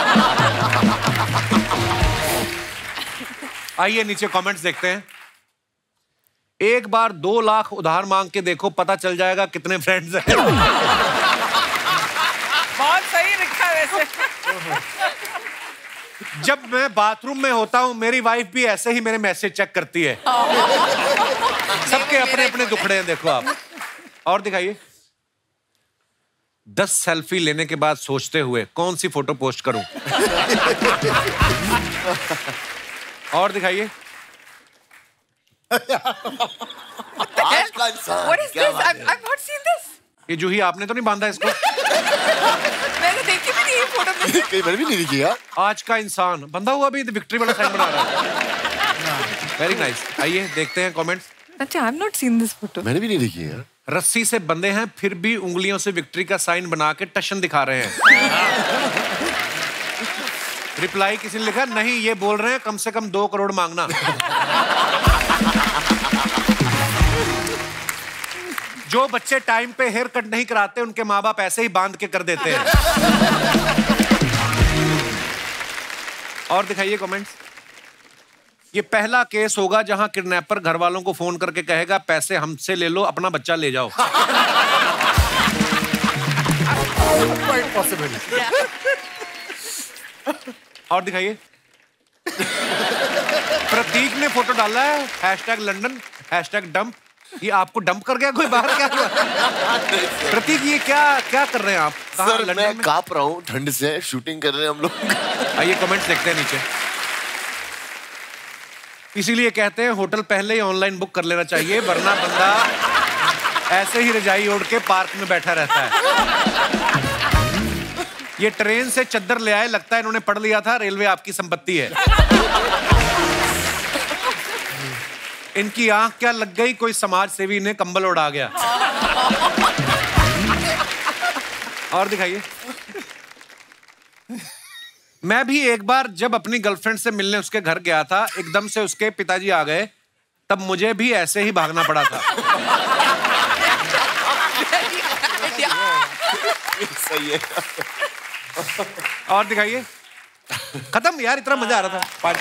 आइए नीचे कमेंट्स देखते हैं। एक बार 2 लाख उधार मांग के देखो, पता चल जाएगा कितने फ्रेंड्स हैं। बहुत सही लिखा वैसे। जब मैं बाथरूम में होता हूँ मेरी वाइफ भी ऐसे ही मेरे मैसेज चेक करती है। सबके अपने अपने दुखड़े हैं, देखो आप। और दिखाइए, 10 सेल्फी लेने के बाद सोचते हुए कौन सी फोटो पोस्ट करूं। और दिखाइए, आज का इंसान। What is this? I've not seen this. ये जूही आपने तो नहीं बांधा इसको? मैंने देखी भी नहीं ये फोटो। मैंने भी नहीं देखी यार। आज का इंसान बंधा हुआ भी विक्ट्री वाला साइन बना रहा है। Very nice. आइए देखते हैं कमेंट्स। अच्छा, I've not seen this photo. मैंने भी नहीं देखी यार। रस्सी से बंधे हैं फिर भी उंगलियों से विक्ट्री का साइन बना के टशन दिखा रहे हैं। रिप्लाई किसी ने लिखा, नहीं ये बोल रहे हैं कम से कम 2 करोड़ मांगना। जो बच्चे टाइम पे हेयर कट नहीं कराते उनके माँ बाप ऐसे ही बांध के कर देते हैं। और दिखाइए कमेंट्स। ये पहला केस होगा जहां किडनैपर घर वालों को फोन करके कहेगा पैसे हमसे ले लो, अपना बच्चा ले जाओ। Quite possible. और दिखाइए। प्रतीक ने फोटो डाला है #लंदन #डंप। ये आपको डंप कर गया कोई बाहर? क्या हुआ? प्रतीक ये क्या कर रहे हैं आप? सर मैं कांप रहा हूँ ठंड से, शूटिंग कर रहे हैं हम लोग। आइए कमेंट्स देखते हैं नीचे। इसीलिए कहते हैं होटल पहले ही ऑनलाइन बुक कर लेना चाहिए, वरना बंदा ऐसे ही रजाई ओढ़ के पार्क में बैठा रहता है। ये ट्रेन से चद्दर ले आए, लगता है इन्होंने पढ़ लिया था रेलवे आपकी संपत्ति है। इनकी आंख क्या लग गई, कोई समाज सेवी ने कंबल उड़ा गया। और दिखाइए। मैं भी एक बार जब अपनी गर्लफ्रेंड से मिलने उसके घर गया था, एकदम से उसके पिताजी आ गए, तब मुझे भी ऐसे ही भागना पड़ा था। सही है। और दिखाइए। खत्म यार, इतना मजा आ रहा था।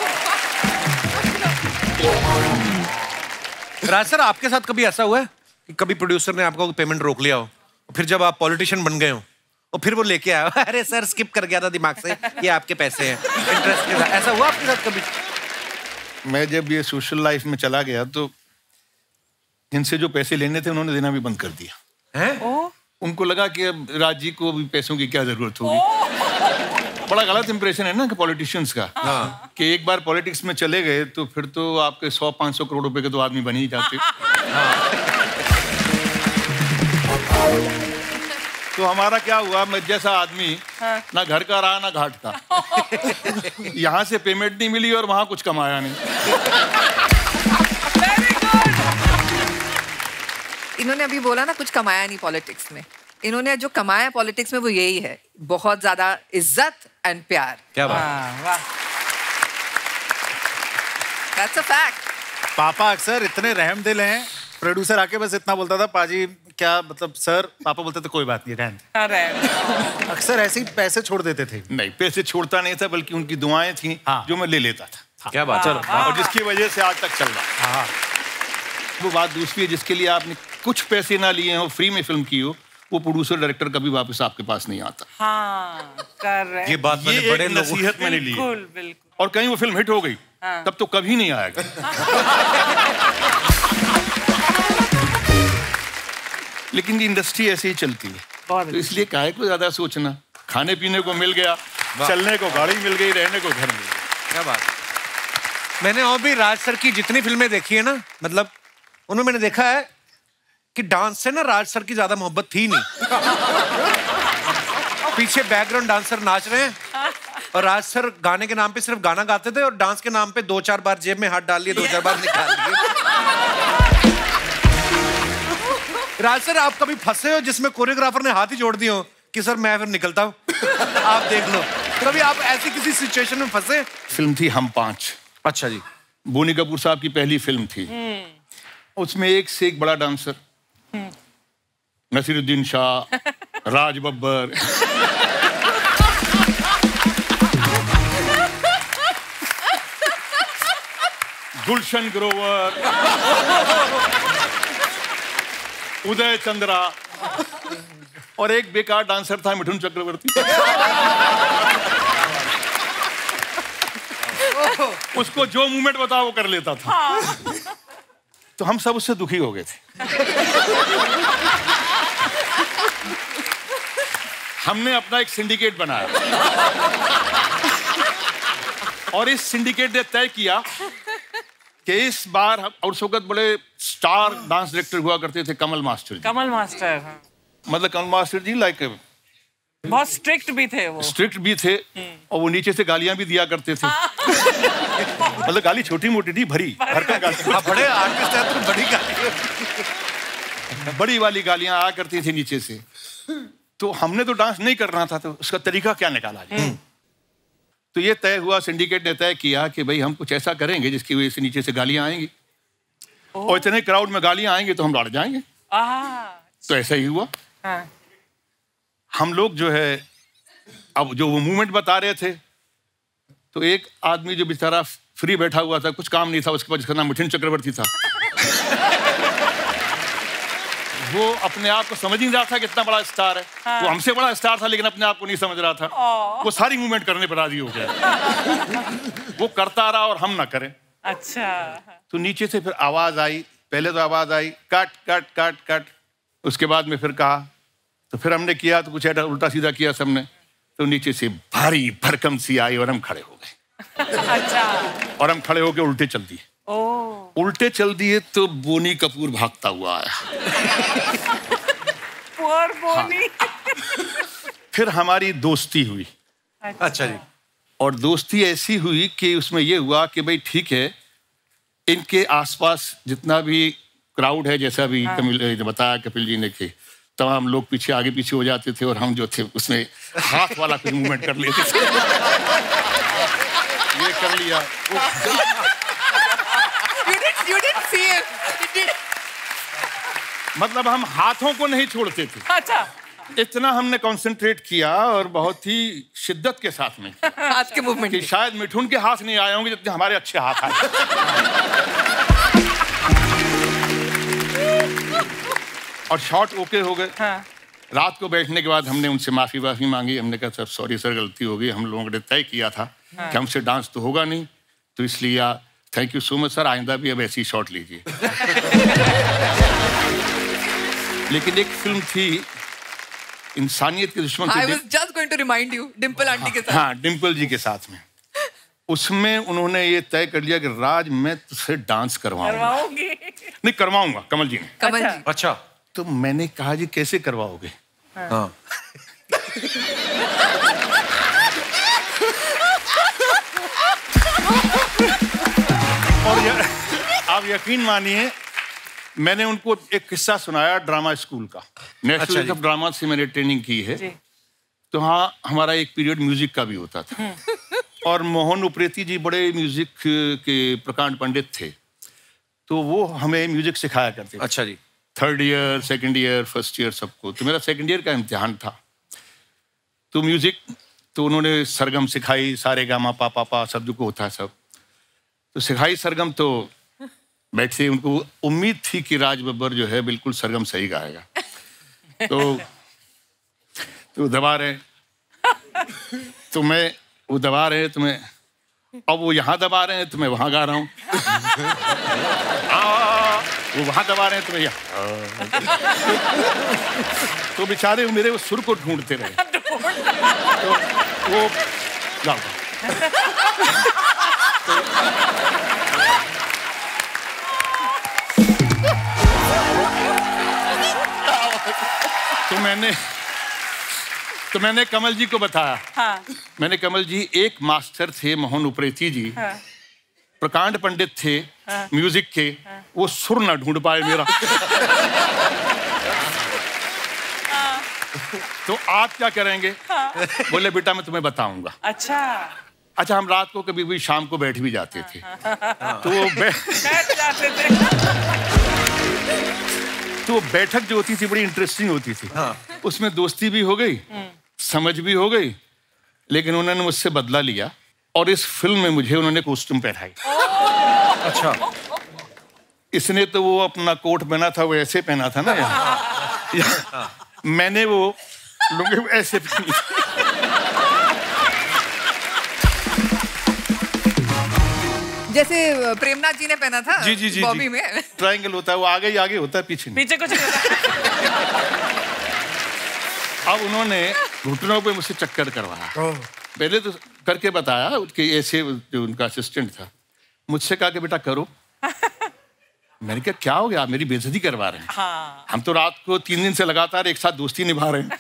राज सर, आपके साथ कभी ऐसा हुआ है कि कभी प्रोड्यूसर ने आपको पेमेंट रोक लिया हो, फिर जब आप पॉलिटिशियन बन गए हो और फिर वो लेके आया, अरे सर स्किप कर गया था दिमाग से, ये आपके पैसे हैं, इंटरेस्ट के साथ? ऐसा हुआ आपके साथ कभी? मैं जब ये सोशल लाइफ में चला गया तो इनसे जो पैसे लेने थे उन्होंने देना भी बंद कर दिया है। उनको लगा कि अब राज जी को भी पैसों की क्या जरूरत होगी। बड़ा गलत इंप्रेशन है ना कि पॉलिटिशियंस का। हाँ। कि एक बार पॉलिटिक्स में चले गए तो फिर तो आपके 100-500 करोड़ रुपए के तो आदमी बन ही जाते। हाँ। तो हमारा क्या हुआ, मैं जैसा आदमी ना घर का रहा ना घाट का। यहाँ से पेमेंट नहीं मिली और वहां कुछ कमाया नहीं। इन्होंने अभी बोला ना कुछ कमाया नहीं पॉलिटिक्स में। इन्होंने जो कमाया पॉलिटिक्स में वो यही है, बहुत ज्यादा इज्जत एंड प्यार। क्या बात। That's a fact. पापा अक्सर इतने रहमदिल हैं, प्रोड्यूसर आके बस इतना बोलता था, पाजी क्या मतलब सर, पापा बोलते थे कोई बात नहीं रहने। अक्सर ऐसे ही पैसे छोड़ देते थे। नहीं, पैसे छोड़ता नहीं था, बल्कि उनकी दुआएं थी जो मैं ले लेता था। क्या बात। चलो, और जिसकी वजह से आज तक चल रहा है। वो बात दूसरी है, जिसके लिए आपने कुछ पैसे ना लिए हो, फ्री में फिल्म की हो, वो प्रोड्यूसर डायरेक्टर कभी वापस आपके पास नहीं आता। हाँ, कर ये बात मैंने बड़े नसीहत मैंने ली। बिल्कुल। और कहीं वो फिल्म हिट हो गई तब तो कभी नहीं आएगा। लेकिन इंडस्ट्री ऐसे ही चलती है, तो इसलिए काहे को ज्यादा सोचना। खाने पीने को मिल गया, चलने को गाड़ी मिल गई, रहने को घर मिल गया। क्या बात। मैंने और भी राज सर की जितनी फिल्में देखी है ना, मतलब उनमें मैंने देखा है कि डांस से ना राज सर की ज्यादा मोहब्बत थी नहीं। पीछे बैकग्राउंड डांसर नाच रहे हैं और राज सर गाने के नाम पे सिर्फ गाना गाते थे और डांस के नाम पे 2-4 बार जेब में हाथ डाल लिए, 2-4 बार निकाल लिए। राज सर, आप कभी फंसे हो जिसमें कोरियोग्राफर ने हाथ ही जोड़ दिए हो कि सर मैं फिर निकलता हूँ, आप देख लो? कभी आप ऐसी किसी सिचुएशन में फंसे? फिल्म थी हम 5। अच्छा जी। बोनी कपूर साहब की पहली फिल्म थी। उसमें एक से एक बड़ा डांसर, नसीरुद्दीन शाह, राज बब्बर, गुलशन ग्रोवर, उदय चंद्रा और एक बेकार डांसर था मिठुन चक्रवर्ती। उसको जो मूवमेंट बताओ वो कर लेता था। तो हम सब उससे दुखी हो गए थे। हमने अपना एक सिंडिकेट बनाया और इस सिंडिकेट ने तय किया कि इस बार और उस वक्त बड़े स्टार डांस डायरेक्टर हुआ करते थे कमल मास्टर जी। कमल मास्टर, हाँ। मतलब कमल मास्टर जी लाइक बहुत स्ट्रिक्ट भी थे वो। स्ट्रिक्ट भी थे और वो नीचे से गालियां भी दिया करते थे। मतलब गाली छोटी मोटी नहीं, भरी भरकर गाली। बड़े आर्टिस्ट हैं तो बड़ी गाली, बड़ी वाली गालियां आया करती थी नीचे से। तो हमने तो डांस नहीं करना था, तो उसका तरीका क्या निकाला जाए। तो ये तय हुआ, सिंडिकेट ने तय किया कि भाई हम कुछ ऐसा करेंगे जिसकी वजह से नीचे से गालियां आएंगी और इतने क्राउड में गालियां आएंगी तो हम लड़ जाएंगे। तो ऐसा ही हुआ। हम लोग जो है अब जो वो मूवमेंट बता रहे थे, तो एक आदमी जो बेचारा फ्री बैठा हुआ था, कुछ काम नहीं था उसके पास, जिसका नाम मिठुन चक्रवर्ती था, वो अपने आप को समझ नहीं रहा था कितना बड़ा स्टार है। वो हमसे बड़ा स्टार था लेकिन अपने आप को नहीं समझ रहा था। वो सारी मूवमेंट करने पर राजी हो गया। वो करता रहा और हम ना करें। अच्छा। तो नीचे से फिर आवाज आई, पहले तो आवाज आई कट कट कट कट, उसके बाद में फिर कहा, तो फिर हमने किया तो कुछ उल्टा सीधा किया सबने, तो नीचे से भारी भरकम सी आई और हम खड़े हो गए। अच्छा। और हम खड़े होके उल्टे चल दिए। उल्टे चल दिए तो बोनी कपूर भागता हुआ आया। पुअर बोनी। फिर हमारी दोस्ती हुई। अच्छा जी। और दोस्ती ऐसी हुई कि उसमें ये हुआ कि भाई ठीक है, इनके आसपास जितना भी क्राउड है, जैसा भी बताया कपिल जी ने, कि तमाम लोग पीछे आगे पीछे हो जाते थे और हम जो थे उसमें हाथ वाला कुछ मूवमेंट कर लेते थे। ये कर लिया। You didn't see it. मतलब हम हाथों को नहीं छोड़ते थे। अच्छा। इतना हमने कंसंट्रेट किया और बहुत ही शिद्दत के साथ में हाथ के मूवमेंट कि शायद मिठुन के हाथ नहीं आए होंगे जितने हमारे अच्छे हाथ आए। और शॉट ओके हो गए। रात को बैठने के बाद हमने उनसे माफी मांगी। हमने कहा सर सॉरी सर, गलती हो गई। हम लोगों ने तय किया था कि हमसे डांस तो होगा नहीं, तो इसलिए thank you so much sir, आइंदा भी अब ऐसी शॉट लीजिए। लेकिन एक फिल्म थी इंसानियत के दुश्मन। I was just going to remind you, Dimple aunty के साथ। हाँ, डिम्पल जी के साथ में। उसमें उन्होंने ये तय कर लिया कि राज मैं तुझसे डांस करवाऊंगा। नहीं करवाऊंगा, कमल जी ने। कमल जी। अच्छा। तो मैंने कहा जी कैसे करवाओगे? हाँ। और आप यकीन मानिए, मैंने उनको एक किस्सा सुनाया ड्रामा स्कूल का। नेशनल ड्रामा से मैंने ट्रेनिंग की है। तो हाँ, हमारा एक पीरियड म्यूजिक का भी होता था। और मोहन उप्रेती जी बड़े म्यूजिक के प्रकांड पंडित थे, तो वो हमें म्यूजिक सिखाया करते थे। अच्छा जी। 3rd year, 2nd year, 1st year सबको। तो मेरा 2nd ईयर का इम्तिहान था। तो म्यूजिक तो उन्होंने सरगम सिखाई, सारे गामा पा पा पा शब्द को होता है सब। तो सिखाई सरगम, तो बैठे उनको उम्मीद थी कि राज बब्बर जो है बिल्कुल सरगम सही गाएगा। तो दबा रहे, तो मैं वो दबा रहे, तो मैं अब वो यहाँ दबा रहे हैं तो मैं वहाँ गा रहा हूँ। वो वहाँ दबा रहे हैं तो मैं यहाँ। तो बेचारे मेरे वो सुर को ढूंढते रहे। तो वो गाओ। तो मैंने कमल जी को बताया। हाँ। मैंने कमल जी, एक मास्टर थे मोहन उप्रेती जी, हाँ। प्रकांड पंडित थे, हाँ। म्यूजिक के, हाँ। वो सुर ना ढूंढ पाए मेरा। हाँ। तो आप क्या करेंगे? हाँ। बोले बेटा मैं तुम्हें बताऊंगा। अच्छा, हम रात को कभी भी शाम को बैठ भी जाते थे। हाँ। तो वो बैठ जाते थे। तो वो बैठक जो होती थी बड़ी इंटरेस्टिंग होती थी। हाँ। उसमें दोस्ती भी हो गई, समझ भी हो गई, लेकिन उन्होंने मुझसे बदला लिया और इस फिल्म में मुझे उन्होंने कॉस्ट्यूम पहनाई। अच्छा। इसने तो वो अपना कोट पहना था, वो ऐसे पहना था ना यहाँ। मैंने वो लुंगी ऐसे पहनी। जैसे प्रेमनाथ जी ने पहना था। जी जी जी बॉबी में ट्रायंगल होता है, वो आगे ही आगे होता है, पीछे पीछे कुछ। अब उन्होंने घुटनों पे मुझसे चक्कर करवाया। पहले तो करके बताया कि ऐसे, जो उनका असिस्टेंट था, मुझसे कहा कि बेटा करो। मैंने कहा क्या हो गया, आप मेरी बेइज्जती करवा रहे हैं। हाँ। हम तो रात को 3 दिन से लगातार एक साथ दोस्ती निभा रहे हैं।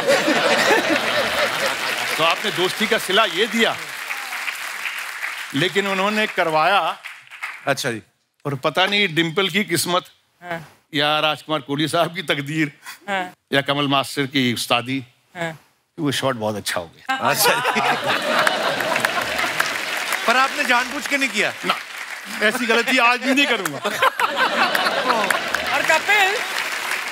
तो आपने दोस्ती का सिला ये दिया, लेकिन उन्होंने करवाया। अच्छा जी। और पता नहीं डिम्पल की किस्मत, हाँ। या राजकुमार कोहली साहब की तकदीर, हाँ। या कमल मास्टर की उस्तादी, हाँ। वो शॉट बहुत अच्छा हो गया। अच्छा। पर आपने जानबूझ के नहीं किया ना, ऐसी गलती आज भी नहीं करूंगा। और कपिल,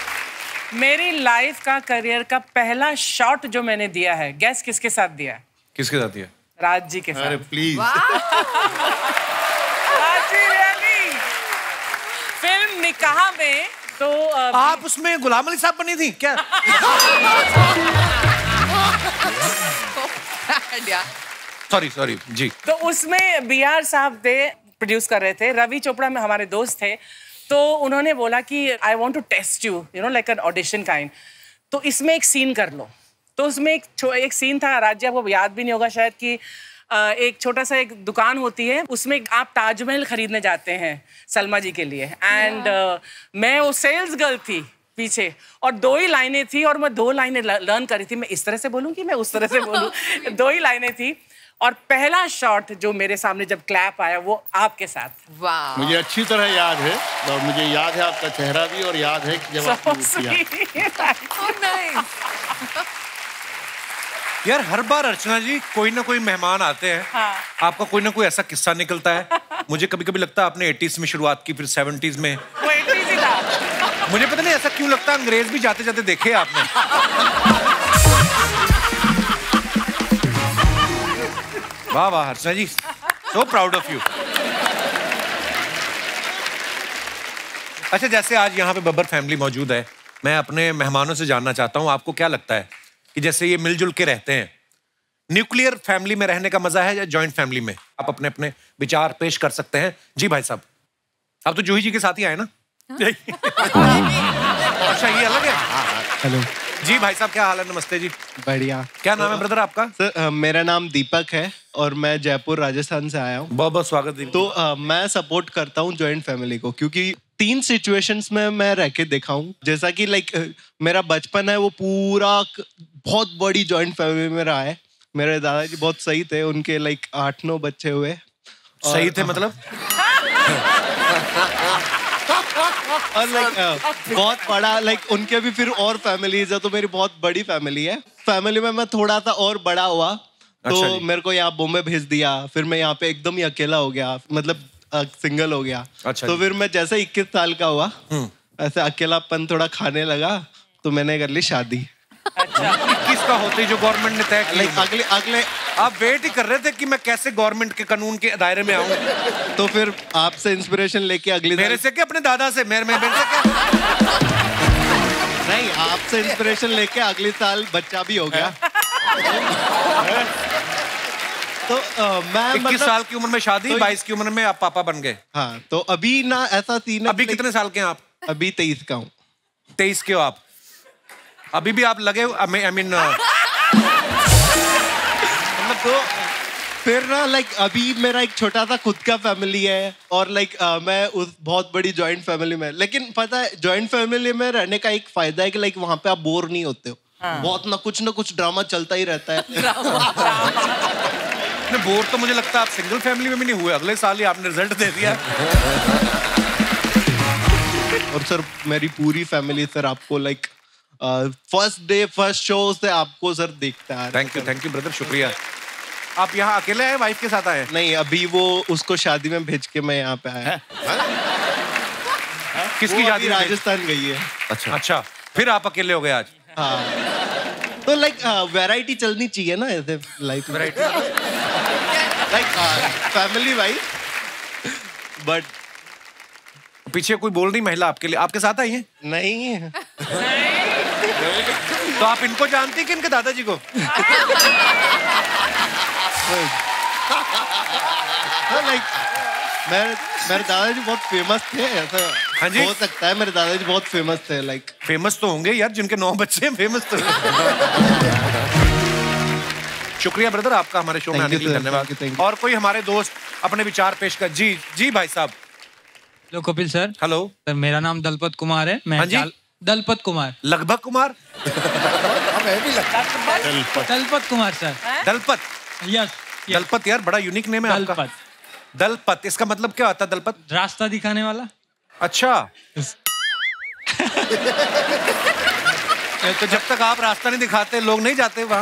मेरी लाइफ का करियर का पहला शॉट जो मैंने दिया है, गैस किसके साथ दिया है? किसके साथ दिया? राज जी के साथ। अरे please. Raj ji really. Film Nikaah में तो आप उसमें गुलाम अली साहब बनी थी क्या? सॉरी जी। तो उसमें BR साहब थे, प्रोड्यूस कर रहे थे। रवि चोपड़ा में हमारे दोस्त थे, तो उन्होंने बोला कि I want to test you, you know, like an audition kind, तो इसमें एक सीन कर लो। तो उसमें एक सीन था, राज्य आपको याद भी नहीं होगा शायद, कि एक छोटा सा एक दुकान होती है, उसमें आप ताजमहल खरीदने जाते हैं सलमा जी के लिए, एंड मैं वो सेल्स गर्ल थी पीछे, और 2 ही लाइनें थी, और मैं 2 लाइनें लर्न करी थी। मैं इस तरह से बोलूँ कि मैं उस तरह से बोलूँ। 2 ही लाइनें थी, और पहला शॉट जो मेरे सामने जब क्लैप आया वो आपके साथ। वाह, मुझे अच्छी तरह याद है, और मुझे याद है आपका चेहरा भी, और याद है कि जब यार हर बार अर्चना जी कोई ना कोई मेहमान आते हैं। हाँ। आपका कोई ना कोई ऐसा किस्सा निकलता है। मुझे कभी कभी लगता है आपने 80s में शुरुआत की, फिर 70s में। वो 80s ही था। मुझे पता नहीं ऐसा क्यों लगता है, अंग्रेज भी जाते जाते देखे आपने। वाह वाह Archana ji, so proud of you. अच्छा, जैसे आज यहाँ पे बब्बर फैमिली मौजूद है, मैं अपने मेहमानों से जानना चाहता हूँ, आपको क्या लगता है कि जैसे ये मिलजुल के रहते हैं, न्यूक्लियर फैमिली में रहने का मजा है या जॉइंट फैमिली में? आप अपने अपने विचार पेश कर सकते हैं। जी भाई साहब, आप तो जूही जी के साथ ही आए ना? अच्छा, ये अलग है। हेलो जी भाई साहब, क्या हाल है? नमस्ते जी। बढ़िया। क्या नाम है ब्रदर आपका? सर मेरा नाम दीपक है और मैं जयपुर राजस्थान से आया हूँ। बहुत बहुत स्वागत दीपक। तो मैं सपोर्ट करता हूँ जॉइंट फैमिली को, क्योंकि 3 सिचुएशंस में मैं रह के देखा हूँ। जैसा कि लाइक मेरा बचपन है वो पूरा बहुत बड़ी जॉइंट फैमिली में रहा है। मेरे दादाजी बहुत सही थे, उनके लाइक 8-9 बच्चे हुए। सही थे मतलब? और लाइक बहुत बड़ा, लाइक उनके भी फिर और फैमिलीज है, तो मेरी बहुत बड़ी फैमिली है। फैमिली में मैं थोड़ा सा और बड़ा हुआ, तो अच्छा मेरे को यहाँ बॉम्बे भेज दिया, फिर मैं यहाँ पे एकदम ही अकेला हो गया, मतलब सिंगल हो गया। अच्छा, तो फिर मैं जैसे 21 साल का हुआ, ऐसे अकेलापन थोड़ा खाने लगा, तो मैंने कर ली शादी। अच्छा, 21 का होते ही जो गवर्नमेंट ने तय किया, अगले आप वेट ही कर रहे थे कि मैं कैसे गवर्नमेंट के कानून के दायरे में आऊं। तो फिर आपसे इंस्पिरेशन लेके अगले मेरे से क्या, अपने दादा से? मेरे से क्या? नहीं, आपसे इंस्पिरेशन लेके अगले साल बच्चा भी हो गया। तो मैं 21 साल की उम्र में शादी, 22 की उम्र में आप पापा बन गए। हाँ, तो अभी ना ऐसा सीन है। अभी कितने साल के हैं आप? अभी 23 का हूँ। 23 के हो आप? अभी भी आप लगे, आई मीन तो फिर ना लाइक अभी मेरा एक छोटा सा खुद का फैमिली है, और लाइक मैं उस बहुत बड़ी जॉइंट फैमिली में। लेकिन पता है, जॉइंट फैमिली में रहने का एक फायदा है कि लाइक वहां पे आप बोर नहीं होते हो। हाँ। बहुत ना कुछ ड्रामा चलता ही रहता है। बोर तो मुझे लगता है आप सिंगल फैमिली में भी नहीं हुए, अगले साल ही आपने रिजल्ट दे दिया। और सर मेरी पूरी फैमिली सर आपको like first day first show से आपको सर देखता है। थैंक यू ब्रदर, शुक्रिया। आप यहाँ अकेले आए, वाइफ के साथ आए? नहीं, अभी वो उसको शादी में भेज के मैं यहाँ पे आया। किसकी शादी? राजस्थान गई है। अच्छा, फिर आप अकेले हो गए आज? हाँ, तो लाइक वैरायटी चलनी चाहिए ना ऐसे लाइफ में, लाइक फैमिली वाइज। बट पीछे कोई बोल रही महिला आपके लिए, आपके साथ आई है? नहीं। तो आप इनको जानती कि इनके दादाजी को? लाइक मेरे दादाजी बहुत फेमस थे, ऐसा हाँ जी? हो सकता है मेरे दादाजी बहुत फेमस थे। लाइक फेमस तो होंगे यार, जिनके 9 बच्चे हैं, फेमस तो। शुक्रिया ब्रदर, आपका हमारे शो में आने के लिए धन्यवाद। और कोई हमारे दोस्त अपने विचार पेश कर। जी भाई साहब। Hello Kapil sir. Hello sir, मेरा नाम दलपत कुमार है। मैं दलपत कुमार। लगभग कुमार? दलपत कुमार सर। दलपत? यस। दलपत यार बड़ा यूनिक नेम है आपका। दलपत, इसका मतलब क्या होता है दलपत? रास्ता दिखाने वाला। अच्छा। तो जब तक आप रास्ता नहीं दिखाते लोग नहीं जाते वहाँ।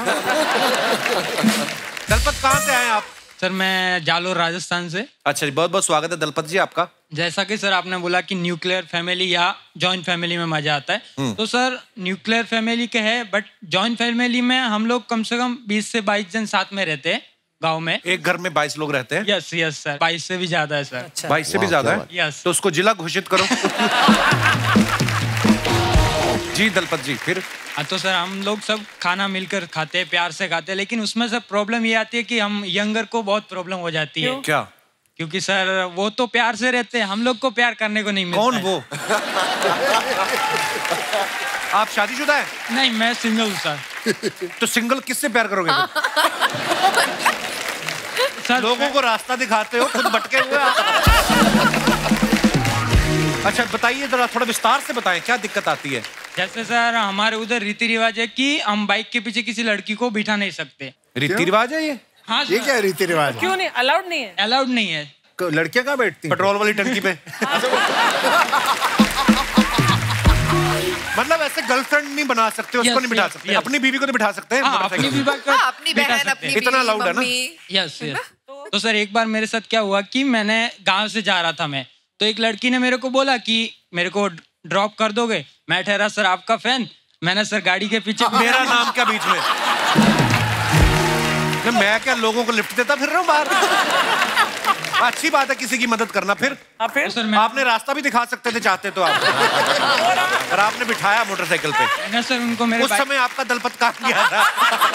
दलपत कहाँ से आए आप? सर मैं जालोर राजस्थान से। अच्छा जी, बहुत बहुत स्वागत है दलपत जी आपका। जैसा कि सर आपने बोला कि न्यूक्लियर फैमिली या जॉइंट फैमिली में मजा आता है, तो सर न्यूक्लियर फैमिली के है, बट जॉइंट फैमिली में हम लोग कम से कम 20 से 22 जन साथ में रहते हैं गांव में। एक घर में 22 लोग रहते हैं? यस यस सर, 22 से भी ज्यादा है सर। अच्छा। 22 से भी ज्यादा है? यस। तो उसको जिला घोषित करो। जी दलपत जी, फिर? तो सर हम लोग सब खाना मिलकर खाते हैं, प्यार से खाते हैं, लेकिन उसमें सर प्रॉब्लम ये आती है कि हम यंगर को बहुत प्रॉब्लम हो जाती है। क्या? क्योंकि सर वो तो प्यार से रहते हैं, हम लोग को प्यार करने को नहीं मिलता। कौन वो? आप शादीशुदा है? नहीं, मैं सिंगल सर। तो सिंगल किससे प्यार करोगे? सर लोगों को रास्ता दिखाते हो, खुद भटके हुए। अच्छा बताइए जरा, थोड़ा विस्तार से बताएं, क्या दिक्कत आती है? जैसे सर हमारे उधर रीति रिवाज है कि हम बाइक के पीछे किसी लड़की को बिठा नहीं सकते। रीति रिवाज है ये? हाँ ये क्या रीति रिवाज? क्यों नहीं? अलाउड नहीं है? अलाउड नहीं है। लड़कियां कहाँ बैठती? पेट्रोल वाली टंकी पे। मतलब ऐसे गर्लफ्रेंड नहीं बना सकते, उसको नहीं बिठा सकते, अपनी बीवी को तो बिठा सकते हैं। अपनी बीवी को अपनी बहन, अपनी इतना अलाउड है ना? Yes yes. तो सर एक बार मेरे साथ क्या हुआ कि मैंने गांव से जा रहा था मैं, तो एक लड़की ने मेरे को बोला कि मेरे को ड्रॉप कर दोगे? मैं ठहरा सर आपका फैन, मैंने सर गाड़ी के पीछे। मेरा नाम क्या बीच में? मैं क्या लोगों को लिफ्ट देता फिर रहा हूँ बाहर? अच्छी बात है किसी की मदद करना। फिर सर आपने रास्ता भी दिखा सकते थे चाहते तो आप, पर आपने बिठाया मोटरसाइकिल पे। सर उनको मेरे उस समय आपका दलपत कहाँ गया था?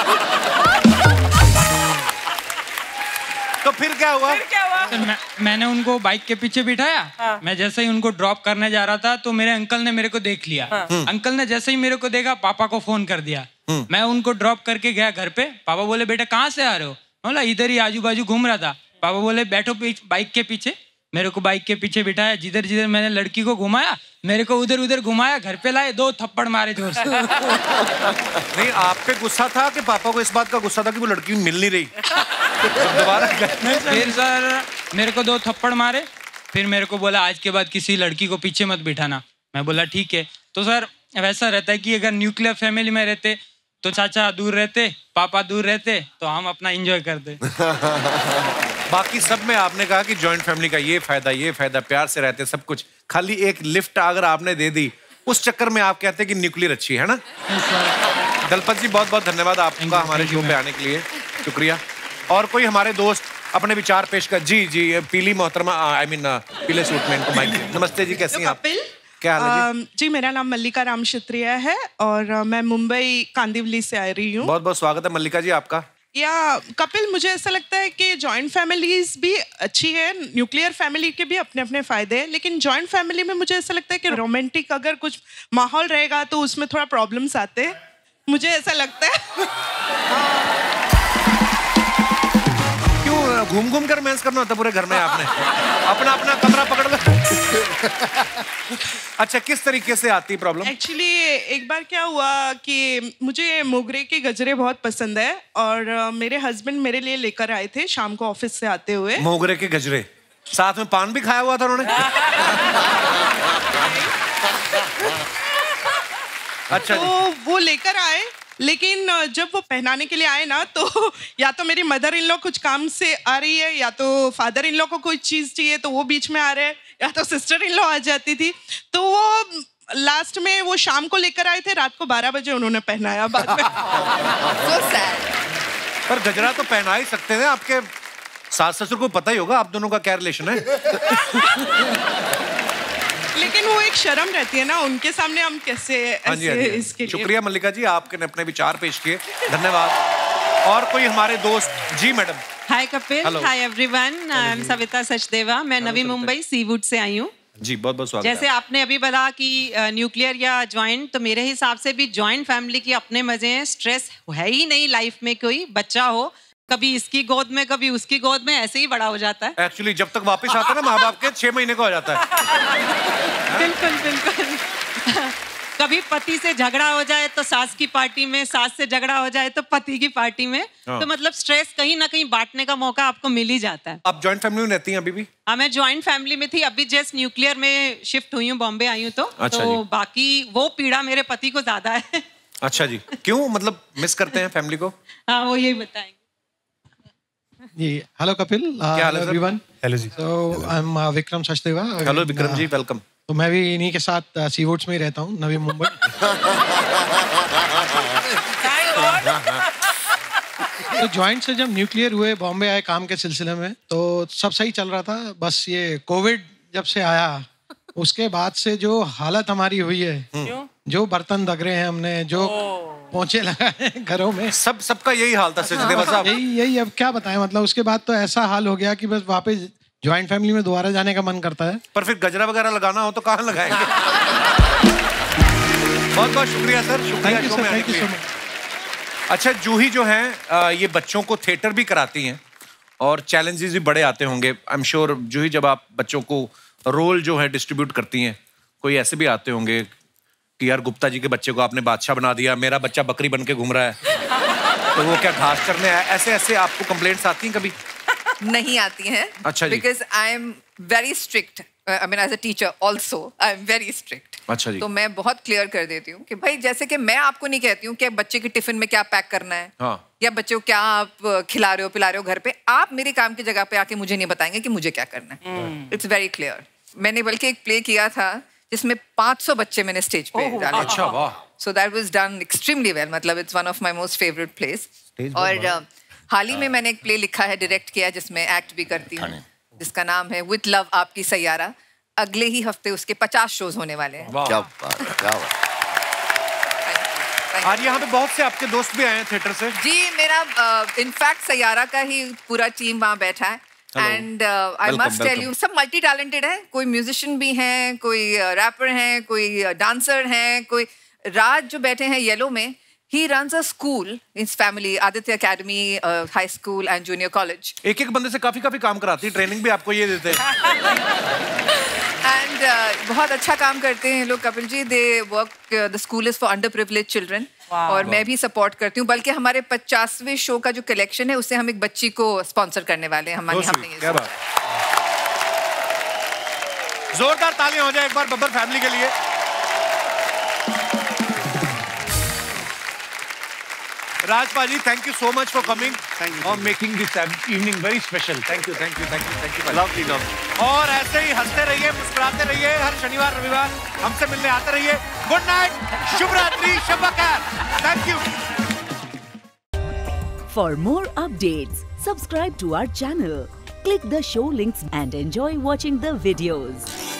तो फिर क्या हुआ? सर मैंने उनको बाइक के पीछे बिठाया। मैं जैसे ही उनको ड्रॉप करने जा रहा था तो मेरे अंकल ने मेरे को देख लिया। अंकल ने जैसे ही मेरे को देखा, पापा को फोन कर दिया। मैं उनको ड्रॉप करके गया घर पे। पापा बोले बेटा कहाँ से आ रहे हो? बोला इधर ही आजू बाजू घूम रहा था। पापा बोले बैठो बाइक के पीछे। मेरे को बाइक के पीछे बिठाया, जिधर जिधर मैंने लड़की को घुमाया, मेरे को उधर उधर घुमाया, घर पे लाए, 2 थप्पड़ मारे जोर से। नहीं, आप पे गुस्सा था कि पापा को इस बात का गुस्सा था कि वो लड़की मिल नहीं रही? दोबारा फिर सर मेरे को 2 थप्पड़ मारे, फिर मेरे को बोला आज के बाद किसी लड़की को पीछे मत बिठाना। मैं बोला ठीक है। तो सर वैसा रहता है कि अगर न्यूक्लियर फैमिली में रहते तो चाचा दूर रहते, पापा दूर रहते, तो हम अपना एंजॉय करते। बाकी सब में आपने कहा कि जॉइंट फैमिली का ये फायदा, प्यार से रहते सब कुछ, खाली एक लिफ्ट अगर आपने दे दी उस चक्कर में आप कहते हैं कि न्यूक्लियर अच्छी है ना? दलपत जी बहुत बहुत धन्यवाद आपका हमारे शो पे आने के लिए, शुक्रिया। और कोई हमारे दोस्त अपने विचार पेश कर? जी जी, पीली मोहतरमा, आई मीन पीले सूट में इनको माइक। नमस्ते जी, कैसी हैं आप? क्या हाल है जी? जी मेरा नाम मल्लिका राम क्षत्रिय है और मैं मुंबई कांदिवली से आ रही हूँ। बहुत बहुत स्वागत है मल्लिका जी आपका। या कपिल, मुझे ऐसा लगता है कि जॉइंट फैमिलीज भी अच्छी है, न्यूक्लियर फैमिली के भी अपने अपने फायदे हैं, लेकिन जॉइंट फैमिली में मुझे ऐसा लगता है कि रोमांटिक अगर कुछ माहौल रहेगा तो उसमें थोड़ा प्रॉब्लम्स आते हैं, मुझे ऐसा लगता है। घूम घूम कर मैच करना होता पूरे घर में आपने? अपना अपना कमरा पकड़ लो। अच्छा, किस तरीके से आती प्रॉब्लम? एक्चुअली एक बार क्या हुआ कि मुझे मोगरे के गजरे बहुत पसंद है और मेरे हस्बैंड मेरे लिए लेकर आए थे शाम को ऑफिस से आते हुए। मोगरे के गजरे, साथ में पान भी खाया हुआ था उन्होंने? अच्छा, तो वो लेकर आए, लेकिन जब वो पहनाने के लिए आए ना, तो या तो मेरी मदर इन लॉ कुछ काम से आ रही है, या तो फादर इन लॉ को कोई चीज चाहिए तो वो बीच में आ रहे हैं, या तो सिस्टर इन लॉ आ जाती थी। तो वो लास्ट में वो शाम को लेकर आए थे, रात को 12 बजे उन्होंने पहनाया बाद में। So sad. पर गजरा तो पहना ही सकते थे, आपके सास ससुर को पता ही होगा आप दोनों का क्या रिलेशन है। लेकिन वो एक शर्म रहती है ना, उनके सामने हम कैसे ऐसे इसके लिए। शुक्रिया मल्लिका जी, आपने अपने विचार पेश किए, धन्यवाद। और कोई हमारे दोस्त? जी madam. Hi Kapil, hi everyone, I am Savita Sachdeva, मैं नवी मुंबई सीवुड से आई हूँ। जी बहुत बहुत स्वागत। जैसे आपने अभी बोला कि न्यूक्लियर या जॉइंट, तो मेरे हिसाब से भी जॉइंट फैमिली के अपने मजे हैं। स्ट्रेस है ही नहीं लाइफ में, कोई बच्चा हो कभी इसकी गोद में कभी उसकी गोद में, ऐसे ही बड़ा हो जाता है। एक्चुअली जब तक वापस आता है ना माँ बाप के, 6 महीने का हो जाता है। बिल्कुल बिल्कुल। कभी पति से झगड़ा हो जाए तो सास की पार्टी में, सास से झगड़ा हो जाए तो पति की पार्टी में, तो मतलब स्ट्रेस कहीं ना कहीं बांटने का मौका आपको मिल ही जाता है। आप जॉइंट फैमिली में रहती हैं अभी भी? हाँ, मैं जॉइंट फैमिली में थी, अभी जस्ट न्यूक्लियर में शिफ्ट हुई हूँ, बॉम्बे आई हूँ। तो बाकी वो पीड़ा मेरे पति को ज्यादा है। अच्छा जी, क्यों, मतलब मिस करते हैं फैमिली को? हाँ, वो यही बताएंगे। Hello Kapil, everyone. हेलो जी। So I'm Vikram Sachdeva. Hello Vikram ji, welcome. तो मैं भी इन्हीं के साथ सीवुड्स में ही रहता हूँ, नवी मुंबई। तो जॉइंट से जब न्यूक्लियर हुए, बॉम्बे आए काम के सिलसिले में, तो सब सही चल रहा था। बस ये कोविड जब से आया, उसके बाद से जो हालत हमारी हुई है, जो बर्तन दग रहे हैं हमने, जो पोंछे लगाए घरों में, सबका यही हाल था सचदेवा साहब। यही अब क्या बताएं, मतलब उसके बाद तो ऐसा हाल हो गया कि बस वापस जॉइंट फैमिली में दोबारा जाने का मन करता है। पर फिर गजरा वगैरह लगाना हो तो कहाँ लगाएंगे? बहुत बहुत शुक्रिया सर, शुक्रिया शो में आने के लिए। अच्छा, जूही जो हैं ये बच्चों को थिएटर भी कराती हैं और चैलेंजेस भी बड़े आते होंगे। आई एम श्योर जूही, जब आप बच्चों को रोल जो है डिस्ट्रीब्यूट करती हैं, कोई ऐसे भी आते होंगे कि यार गुप्ता जी के बच्चे को आपने बादशाह बना दिया, मेरा बच्चा बकरी बन के घूम रहा है, तो वो क्या घास चरने आया? ऐसे ऐसे आपको कंप्लेंट्स आती हैं कभी? नहीं आती हैं। अच्छा जी। Because I am very strict, I mean as a teacher also I am very strict. अच्छा जी। तो मैं बहुत क्लियर कर देती हूँ कि भाई, जैसे कि मैं आपको नहीं कहती हूँ कि बच्चे के टिफिन में क्या पैक करना है, हाँ। या बच्चे को क्या आप खिला रहे हो पिला रहे हो घर पे, आप मेरे काम की जगह पे आके मुझे नहीं बताएंगे कि मुझे क्या करना है। It's very clear. मैंने बल्कि एक प्ले किया था जिसमें 500 बच्चे मैंने स्टेज पे डाले। अच्छा, वाह। So that was done extremely well, मतलब it's one of my most favourite place. और हाल ही में मैंने एक प्ले लिखा है, डायरेक्ट किया, जिसमें एक्ट भी करती हूँ, जिसका नाम है विद लव आपकी सैयारा। अगले ही हफ्ते उसके 50 शोज होने वाले हैं। क्या बात है, क्या बात। आज यहाँ पे बहुत से आपके दोस्त भी आए हैं थिएटर से। जी, मेरा इनफैक्ट सैयारा का ही पूरा टीम वहाँ बैठा है। And I must tell you, सब मल्टी टैलेंटेड है। कोई म्यूजिशियन भी हैं, कोई रैपर हैं, कोई डांसर हैं, कोई राज जो बैठे हैं येलो में, he runs a school in his family, Aditya Academy, high school and junior college. एक बंदे से काफी काम कराती है, ट्रेनिंग भी आपको ये देते हैं। And बहुत अच्छा काम करते हैं लोग Kapil ji. They work, the school is for underprivileged children. और मैं भी सपोर्ट करती हूँ। बल्कि हमारे 50वें शो का जो कलेक्शन है, उससे हम एक बच्ची को स्पॉन्सर करने वाले हैं। हमने क्या बात। जोरदार तालियां हो जाए एक बार बब्बर फैमिली के लिए। Raj Paji, thank you so much for coming and making this evening very special. Thank you, thank you, thank you, thank you. Lovely, lovely. और ऐसे ही हंसते रहिए, मुस्कुराते रहिए, हर शनिवार रविवार हमसे मिलने आते रहिए। Good night, शुभ रात्रि, शब बखैर. Thank you. For more updates, subscribe to our channel, click the show links and enjoy watching the videos.